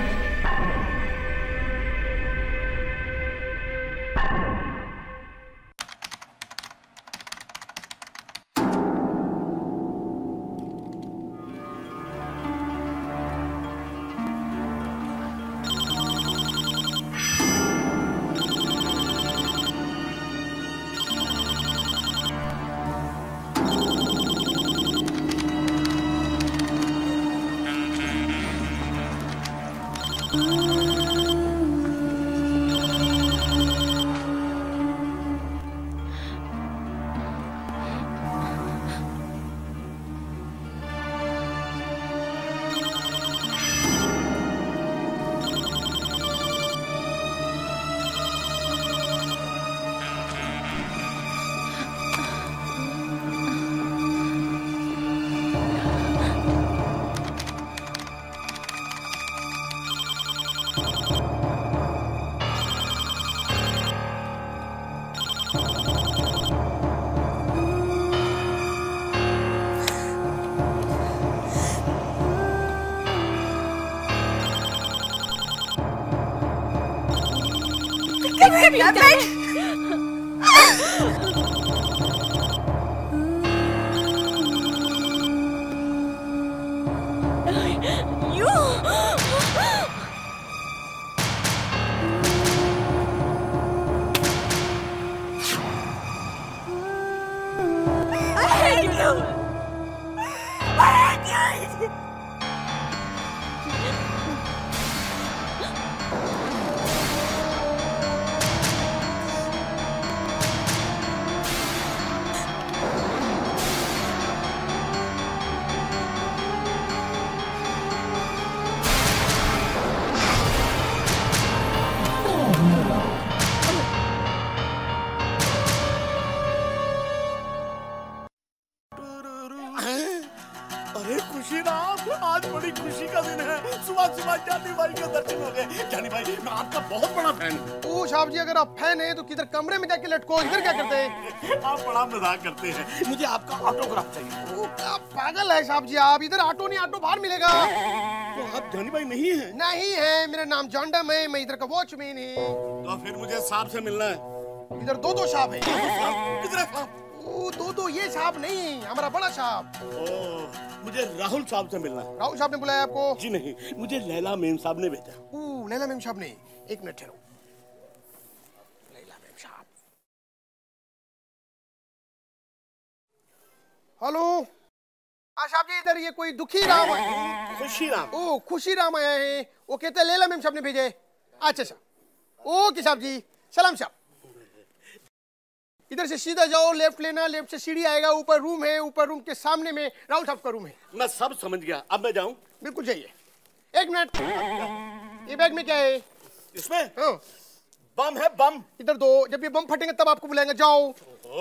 आज बड़ी खुशी का दिन है। सुबह सुबह जानी भाई के दर्शन हो गए। जानी भाई मैं आपका बहुत बड़ा फैन हूँ। ओ साहब जी अगर आप फैन हैं तो किधर कमरे में जाके लटको, इधर क्या करते हैं? आप बड़ा मजाक करते हैं। मुझे आपका ऑटोग्राफ चाहिए। ओ क्या पागल है साहब जी आप, इधर ऑटो नहीं ऑटो बाहर मिलेगा। तो आप जानी भाई नहीं है? नहीं है, मेरा नाम जॉन्डम है, मैं इधर का वॉचमैन हूँ। तो फिर मुझे साहब से मिलना है। इधर दो दो साहब है। किधर है साहब? ओ दो दो ये साहब नहीं, हमारा बड़ा साहब। ओ मुझे राहुल साहब से मिलना है। राहुल साहब ने बुलाया आपको? जी नहीं, मुझे लैला मेम साहब ने भेजा। ओ लैला मेम साहब ने, एक मिनट ठहरो। लैला मेम साहब। हेलो हाँ साहब जी, इधर ये कोई दुखी राम है। खुशी राम। ओ खुशी राम आया है, वो कहते लैला मेम साहब ने भेजे। अच्छा साहब, ओके साहब जी, सलाम साहब। इधर से सीधा जाओ, लेफ्ट लेना, लेफ्ट से सीढ़ी आएगा, ऊपर रूम है, ऊपर रूम के सामने में राहुल साहब का रूम है। मैं सब समझ गया, अब मैं जाऊं? बिल्कुल जाइए। एक मिनट, ये बैग में क्या है? इसमें हाँ। बम है, बम। इधर दो, जब ये बम फटेंगे तब आपको बुलाएंगे, जाओ।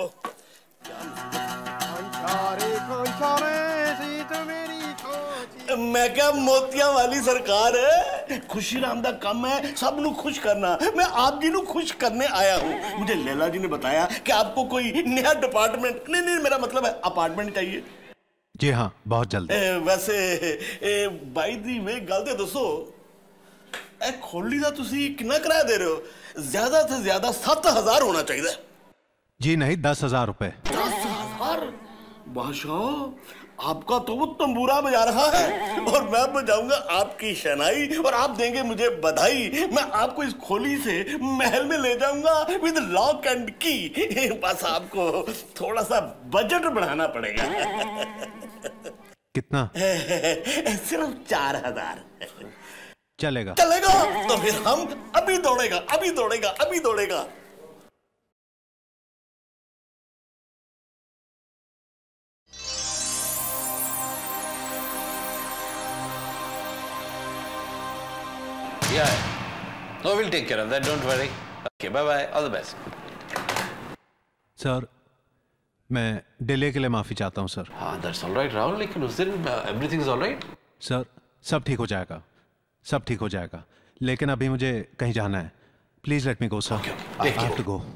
मैं क्या मोतियां वाली सरकार है, खुशी राम दा काम है सब नु खुश करना। मैं आप जी नु खुश करने आया हूँ। मुझे लैला जी ने बताया कि आपको कोई नया डिपार्टमेंट, नहीं नहीं मेरा मतलब है अपार्टमेंट चाहिए। जी हाँ, बहुत जल्द। ए, वैसे ए, बाई दी वे गल ते दसो, ए खोली दा तुसी कितना किराया दे रहे हो? ज्यादा से ज्यादा सत्त हजार होना चाहिए। जी नहीं, दस हजार रुपए। दस हजार? बादशाह आपका तो वो तंबूरा बजा रहा है और मैं बजाऊंगा आपकी शहनाई और आप देंगे मुझे बधाई। मैं आपको इस खोली से महल में ले जाऊंगा विद लॉक एंड की। बस आपको थोड़ा सा बजट बढ़ाना पड़ेगा। कितना? सिर्फ चार हजार। चलेगा? चलेगा तो फिर हम अभी दौड़ेगा, अभी दौड़ेगा, अभी दौड़ेगा। Yeah. No, we'll take care of that. Don't worry. Okay, bye bye. All the best. Sir, मैं डिले के लिए माफी चाहता हूं सर। हाँ, that's all right, राहुल, लेकिन उस दिन everything is all right? Sir, सब ठीक हो जाएगा, सब ठीक हो जाएगा, लेकिन अभी मुझे कहीं जाना है। Please let me go sir. Okay, okay. I have to go.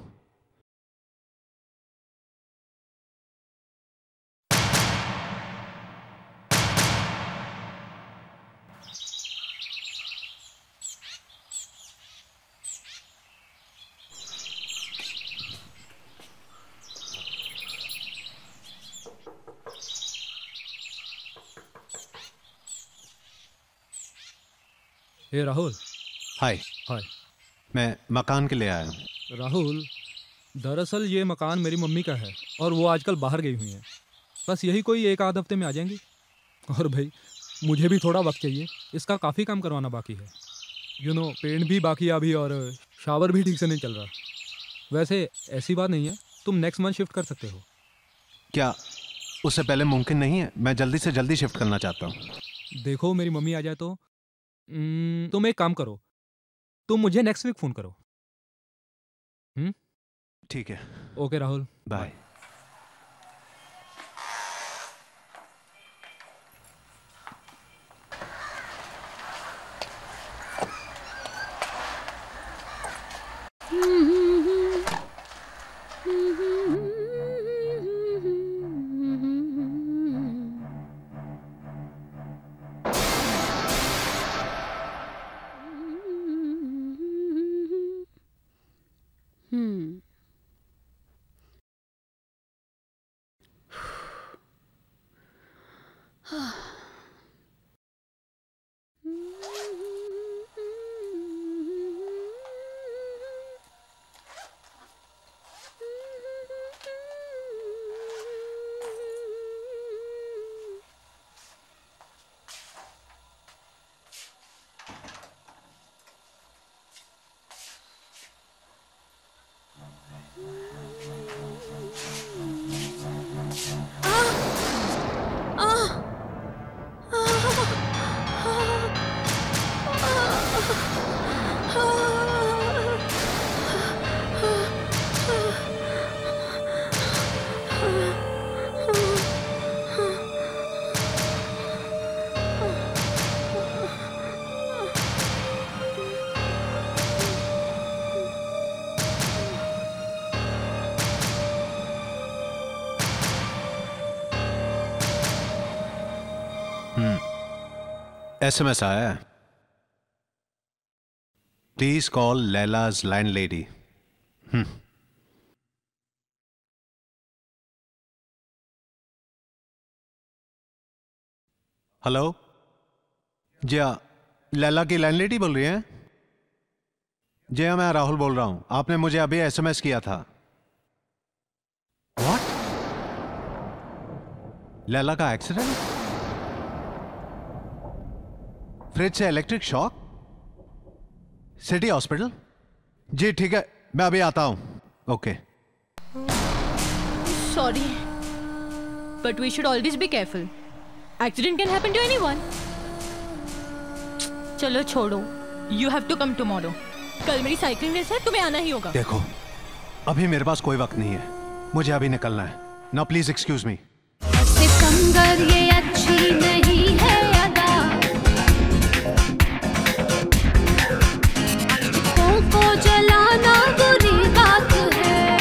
Hey Rahul. Hi. Hi. मैं मकान के लिए आया हूँ। राहुल, दरअसल ये मकान मेरी मम्मी का है और वो आजकल बाहर गई हुई हैं। बस यही कोई एक आध हफ्ते में आ जाएंगी। और भाई मुझे भी थोड़ा वक्त चाहिए, इसका काफ़ी काम करवाना बाकी है। यू नो पेंट भी बाकी है अभी और शावर भी ठीक से नहीं चल रहा। वैसे ऐसी बात नहीं है, तुम नेक्स्ट मंथ शिफ्ट कर सकते हो। क्या उससे पहले मुमकिन नहीं है? मैं जल्दी से जल्दी शिफ्ट करना चाहता हूँ। देखो मेरी मम्मी आ जाए तो तुम एक काम करो, तुम मुझे नेक्स्ट वीक फोन करो। हम्म ठीक है। Okay Rahul, bye. एसएमएस आया है। Please call Laila's landlady. Hmm hello जी हाँ, लैला की लैंडलेडी बोल रही हैं? जी हाँ, मैं राहुल बोल रहा हूं। आपने मुझे अभी एसएमएस किया था। व्हाट? लैला का एक्सीडेंट? फ्रिज से इलेक्ट्रिक शॉक? City hospital? जी ठीक है, मैं अभी आता हूं। Okay. Sorry, but we should always be careful. Accident can happen to anyone. चलो छोड़ो, you have to come tomorrow. कल मेरी साइकिलिंग रेस है, तुम्हें आना ही होगा। देखो, अभी मेरे पास कोई वक्त नहीं है, मुझे अभी निकलना है। Now please excuse me. ये अच्छी नहीं है अदा, को जलाना बुरी बात है।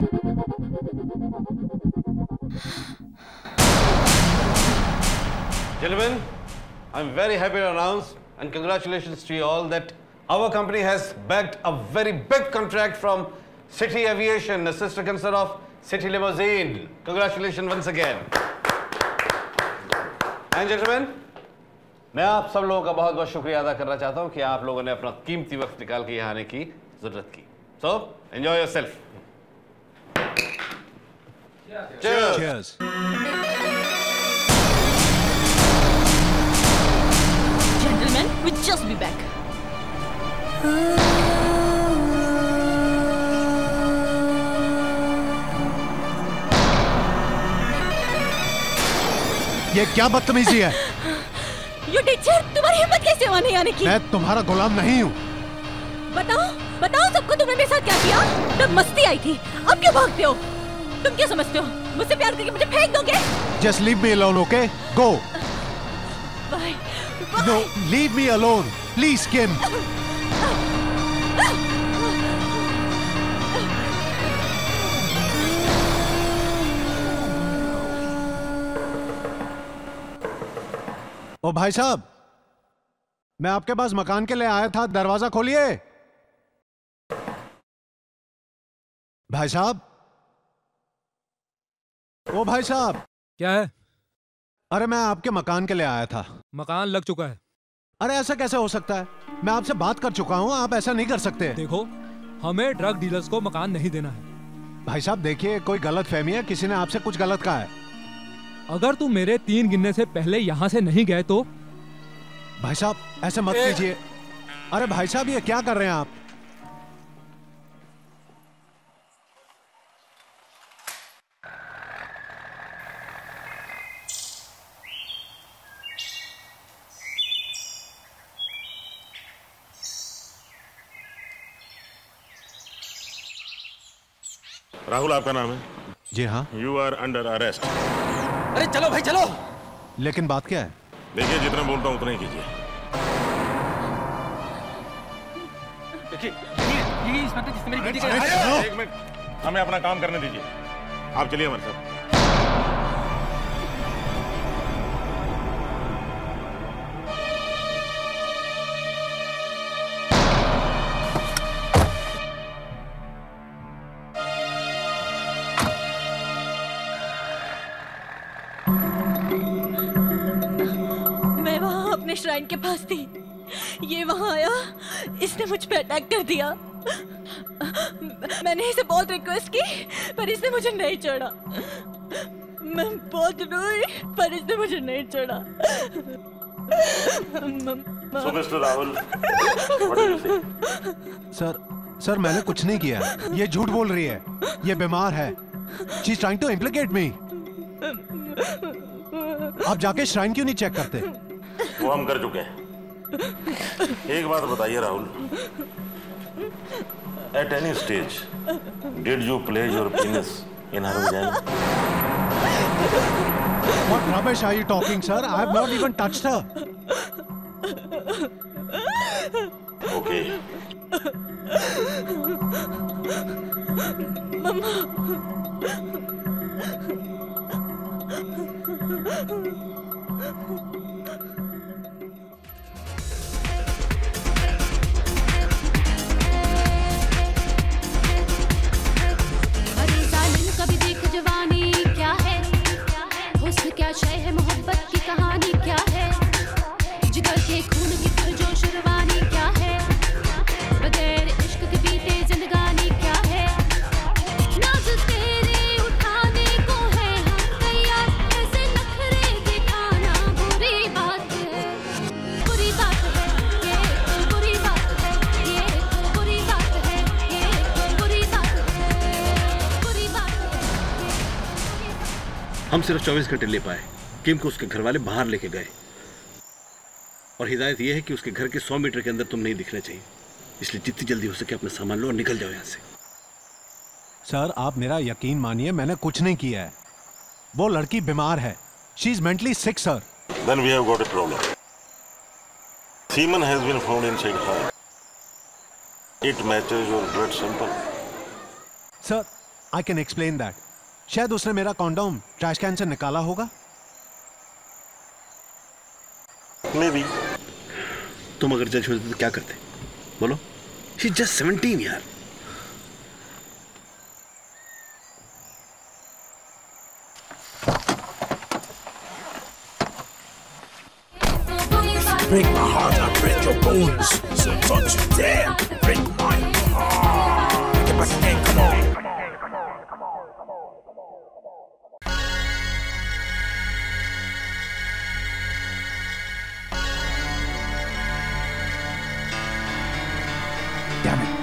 Gentlemen, I'm very happy to announce and congratulations to you all that our company has bagged a very big contract from City Aviation, a sister concern of City Limousine. Congratulations once again. And gentlemen, मैं आप सब लोगों का बहुत बहुत शुक्रिया अदा करना चाहता हूं कि आप लोगों ने अपना कीमती वक्त निकाल के यहाँ आने की जरूरत की। So, enjoy yourself. Cheers. Cheers. Gentlemen, we'll just be back. ये क्या बदतमीजी है? You teacher, तुम्हारी हिम्मत कैसे वहाँ नहीं आने की। मैं तुम्हारा गुलाम नहीं हूँ। बताओ बताओ सबको, तुमने मेरे साथ क्या किया? तब मस्ती आई थी, अब क्यों भागते हो? तुम क्या समझते हो मुझसे प्यार करके मुझे फेंक दोगे? Just leave me alone, okay? Go. Bye. No, leave me alone, please, Kim. ओ भाई साहब, मैं आपके पास मकान के लिए आया था, दरवाजा खोलिए। भाई साहब, ओ भाई साहब। क्या है? अरे मैं आपके मकान के लिए आया था। मकान लग चुका है। अरे ऐसा कैसे हो सकता है? मैं आपसे बात कर चुका हूँ, आप ऐसा नहीं कर सकते। देखो, हमें ड्रग डीलर्स को मकान नहीं देना है। भाई साहब देखिए, कोई गलत फहमी है, किसी ने आपसे कुछ गलत कहा है। अगर तुम मेरे तीन गिनने से पहले यहाँ से नहीं गए तो। भाई साहब ऐसे मत कीजिए। अरे भाई साहब ये क्या कर रहे हैं आप? राहुल आपका नाम है? जी हाँ। You are under arrest. अरे चलो भाई चलो। लेकिन बात क्या है? देखिए जितना बोलता हूँ उतना ही कीजिए। देखिए ये इंस्पेक्टर जिसने मेरी बेटी का। एक मिनट, हमें अपना काम करने दीजिए। आप चलिए हमारे साथ। श्राइन के पास थी, ये वहां आया, इसने मुझ पे अटैक कर दिया। मैंने इसे बहुत रिक्वेस्ट की पर इसने मुझे नहीं छोड़ा। मैं बहुत रोई पर इसने मुझे नहीं छोड़ा। So, mister Rahul, what do you say? Sir sir मैंने कुछ नहीं किया। ये झूठ बोल रही है, ये बीमार है। She is trying to implicate me. आप जाके श्राइन क्यों नहीं चेक करते? वो हम कर चुके हैं। एक बात बताइए Rahul, at any stage did you place your penis in her vagina? What rubbish are you talking, sir? I have not even touched her. Okay. मम्मा। कभी देख जवानी क्या है, हुस्न क्या शय है, मोहब्बत की कहानी क्या है, जिगर के खून की पुरजोश रवानी क्या है, बगैर इश्क के बीते जिंदगानी क्या है, नाज़ तेरे उठाने को है हम तैयार, ऐसे नखरे दिखाना बुरी बात है, बुरी बात है, ये तो बुरी बात है, ये तो बुरी बात है, ये तो बुरी बात है, बुरी बात है। हम सिर्फ चौबीस घंटे ले पाए। किम को उसके घर वाले बाहर लेके गए और हिदायत यह है कि उसके घर के सौ मीटर के अंदर तुम नहीं दिखना चाहिए, इसलिए जितनी जल्दी हो सके अपना सामान लो और निकल जाओ यहाँ से। सर आप मेरा यकीन मानिए, मैंने कुछ नहीं किया है। वो लड़की बीमार है। She is mentally sick sir. Then we have got a problem. Semen has been found inside her. It matches your blood sample. Sir I can explain that. शायद उसने मेरा कॉन्डोम ट्रैश कैन से निकाला होगा। Maybe. तुम अगर जज होते तो क्या करते? बोलो। She's just seventeen यार। Break my heart, I break your bones. So don't you dare break my heart. Get back again, come on. Damn it.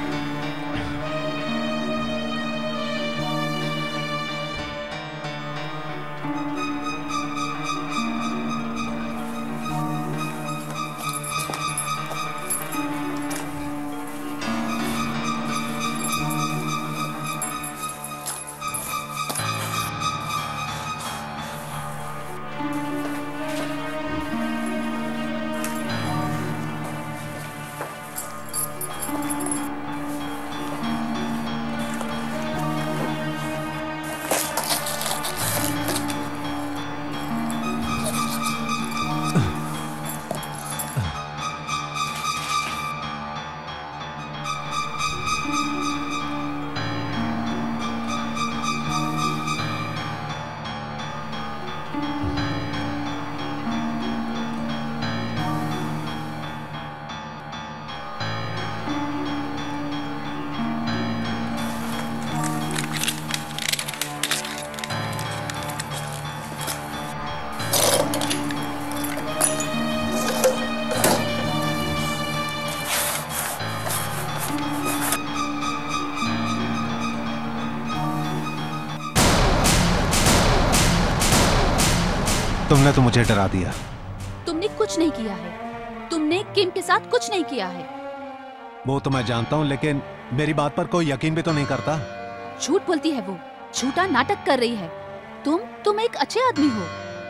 तुमने तो मुझे डरा दिया। तुमने कुछ नहीं किया है। तुमने किम के साथ कुछ नहीं किया है। वो तो मैं जानता हूँ, लेकिन मेरी बात पर कोई यकीन भी तो नहीं करता। झूठ बोलती है वो, झूठा नाटक कर रही है। तुम तुम एक अच्छे आदमी हो।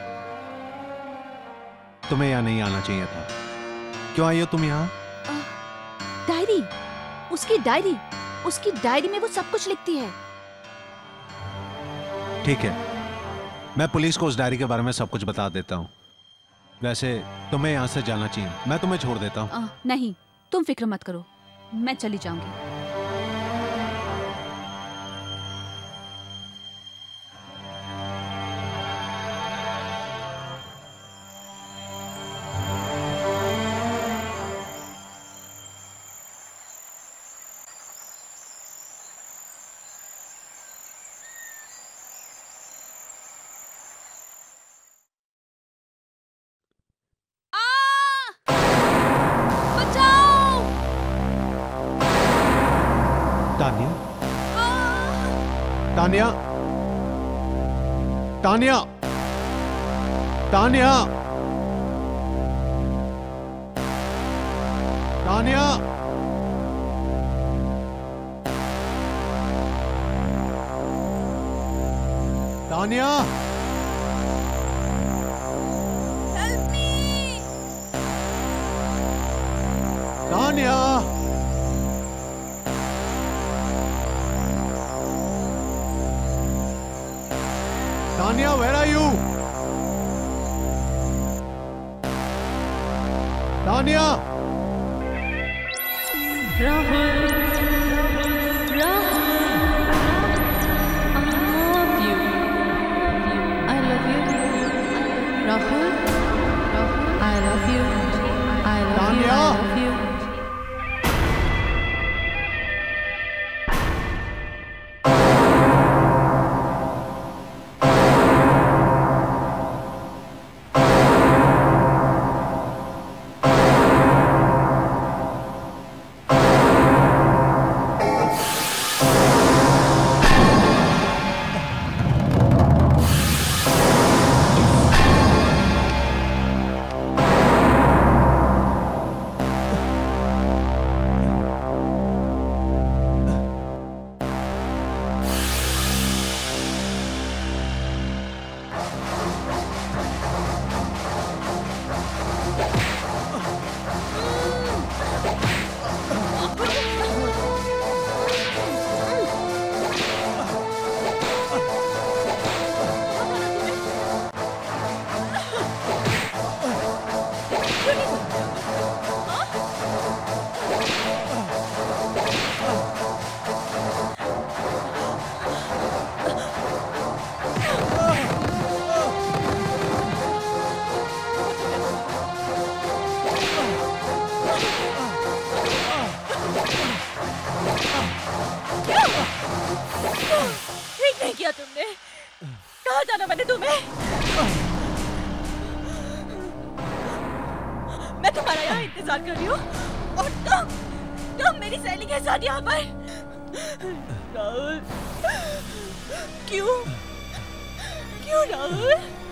तुम्हें यहाँ नहीं आना चाहिए था। क्यों आई हो तुम यहाँ? डायरी, उसकी डायरी, उसकी डायरी में वो सब कुछ लिखती है। ठीक है, मैं पुलिस को उस डायरी के बारे में सब कुछ बता देता हूँ। वैसे तुम्हें यहाँ से जाना चाहिए, मैं तुम्हें छोड़ देता हूँ। नहीं, तुम फिक्र मत करो, मैं चली जाऊंगी। Tanya, Tanya, Tanya, Tanya, Tanya, help me, Tanya, Tanya, where are you? Tanya! Rahul, Rahul, I love you. I love you. Rahul, I love you. I love Tanya! you. I love you. मैं तुम्हारा यहाँ इंतजार कर रही हूँ और तुम तुम मेरी सहेली के साथ यहाँ पर। राहुल, क्यों क्यों राहुल?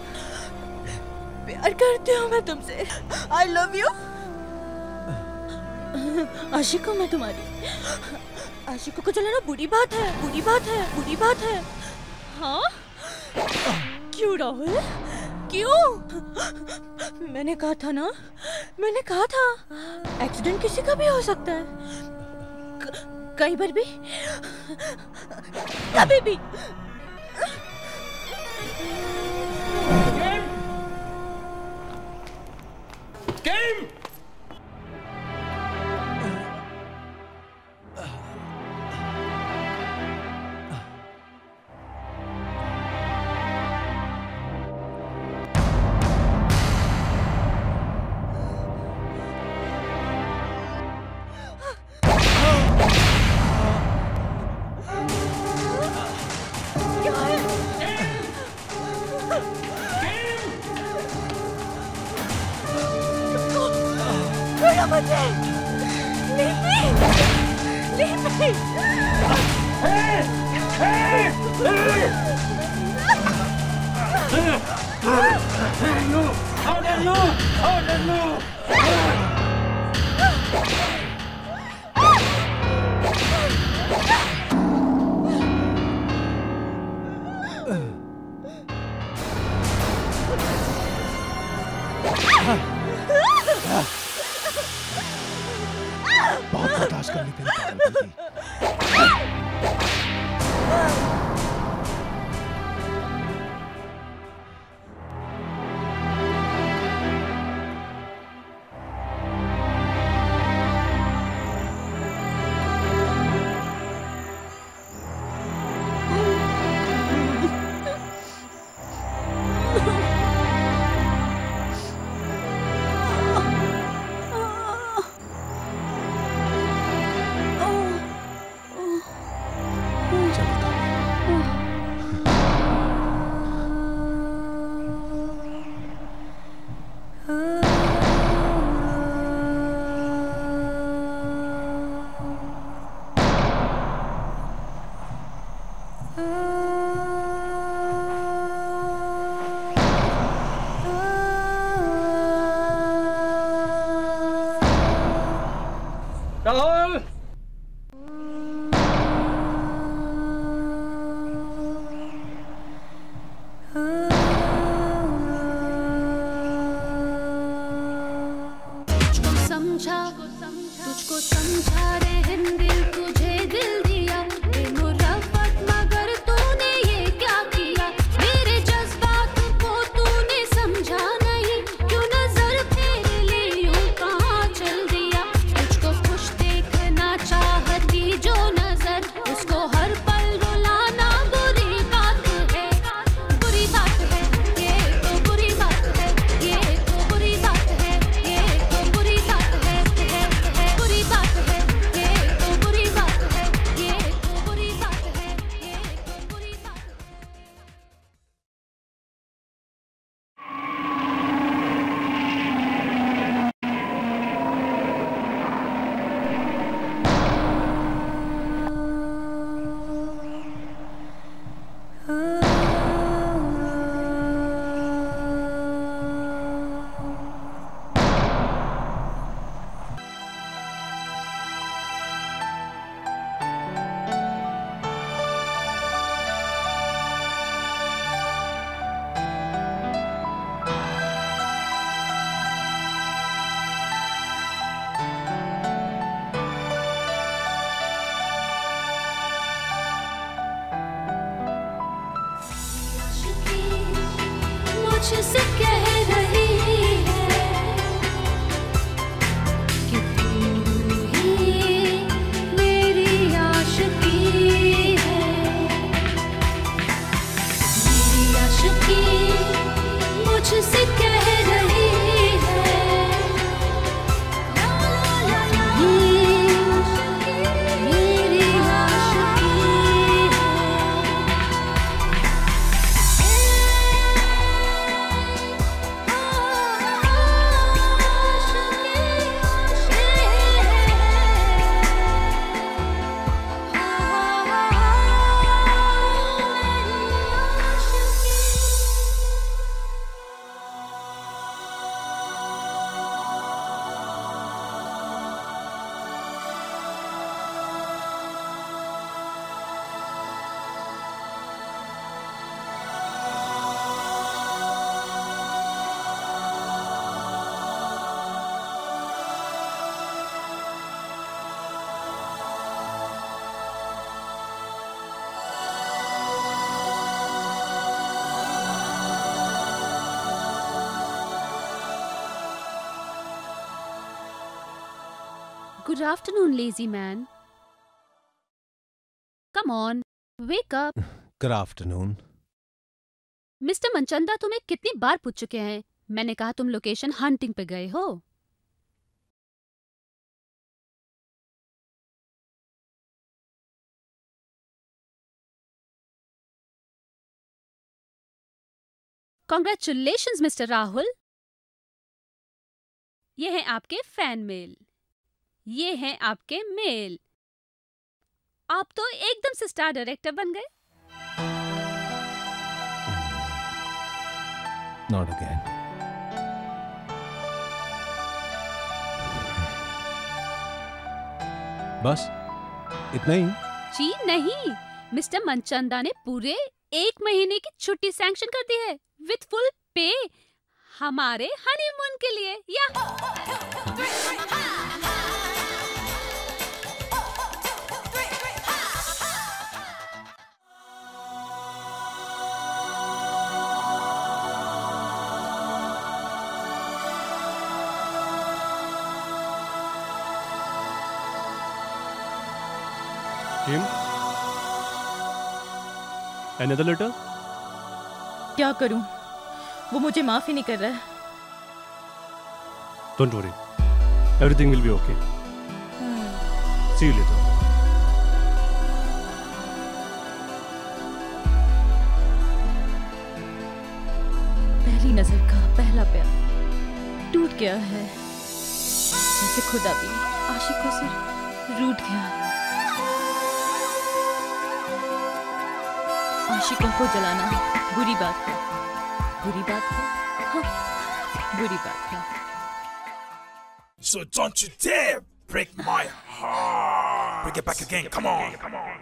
प्यार करती हूँ मैं तुमसे। आई लव यू। आशिक हूँ मैं तुम्हारी। आशिकों को जलाना बुरी बात है, बुरी बात है, बुरी बात है। हाँ? क्यों राहुल, क्यों? मैंने कहा था ना, मैंने कहा था एक्सीडेंट किसी का भी हो सकता है, कई बार भी, कभी भी। किम! Leave me! Leave me! How dare you? How dare you? बहुत बर्दाश्त कर ली तेरी पागलपंती। राहुल तुझको समझा तुझको समझा रे हिंदी तुझे दिल दिया बेमुरफ़्फ़त मगर तूने ये क्या किया मेरे जज्बात को तूने समझा नहीं क्यों नजर फेर ली यूं कहाँ चल दिया तुझको खुश देखना चाहती जो नजर उसको हर पल रुलाना बुरी बात है बुरी बात है ये तो बुरी बात है ये तो बुरी बात है ये तो बुरी बात है है है बुरी बात है ये तो बुरी बात है ये तो बुरी बात है ये तो बुरी बात मुझसे कह रही है कि तू ही मेरी आशिकी है मेरी आशिकी मुझसे कह रही है ये मेरी आशिकी Good afternoon, lazy man. Come on, wake up. Good afternoon. Mister Manchanda तुम्हें कितनी बार पूछ चुके हैं? मैंने कहा तुम लोकेशन हंटिंग पे गए हो। Congratulations, mister Rahul. ये हैं आपके फैन मेल। ये हैं आपके मेल। आप तो एकदम से स्टार डायरेक्टर बन गए। Not again. बस इतना ही? जी नहीं, मिस्टर मनचंदा ने पूरे एक महीने की छुट्टी सैंक्शन कर दी है विथ फुल पे हमारे हनीमून के लिए। या Kim? Another letter? क्या करूं? वो मुझे माफ ही नहीं कर रहा है। Don't worry. Everything will be okay. See you later. पहली नजर का पहला प्यार टूट गया है, जैसे खुदा भी आशिकों से रूठ गया। आशिकों को जलाना बुरी बात है, बुरी बात है, हाँ, बुरी बात है। So don't you dare break my heart. Bring it back again, come on.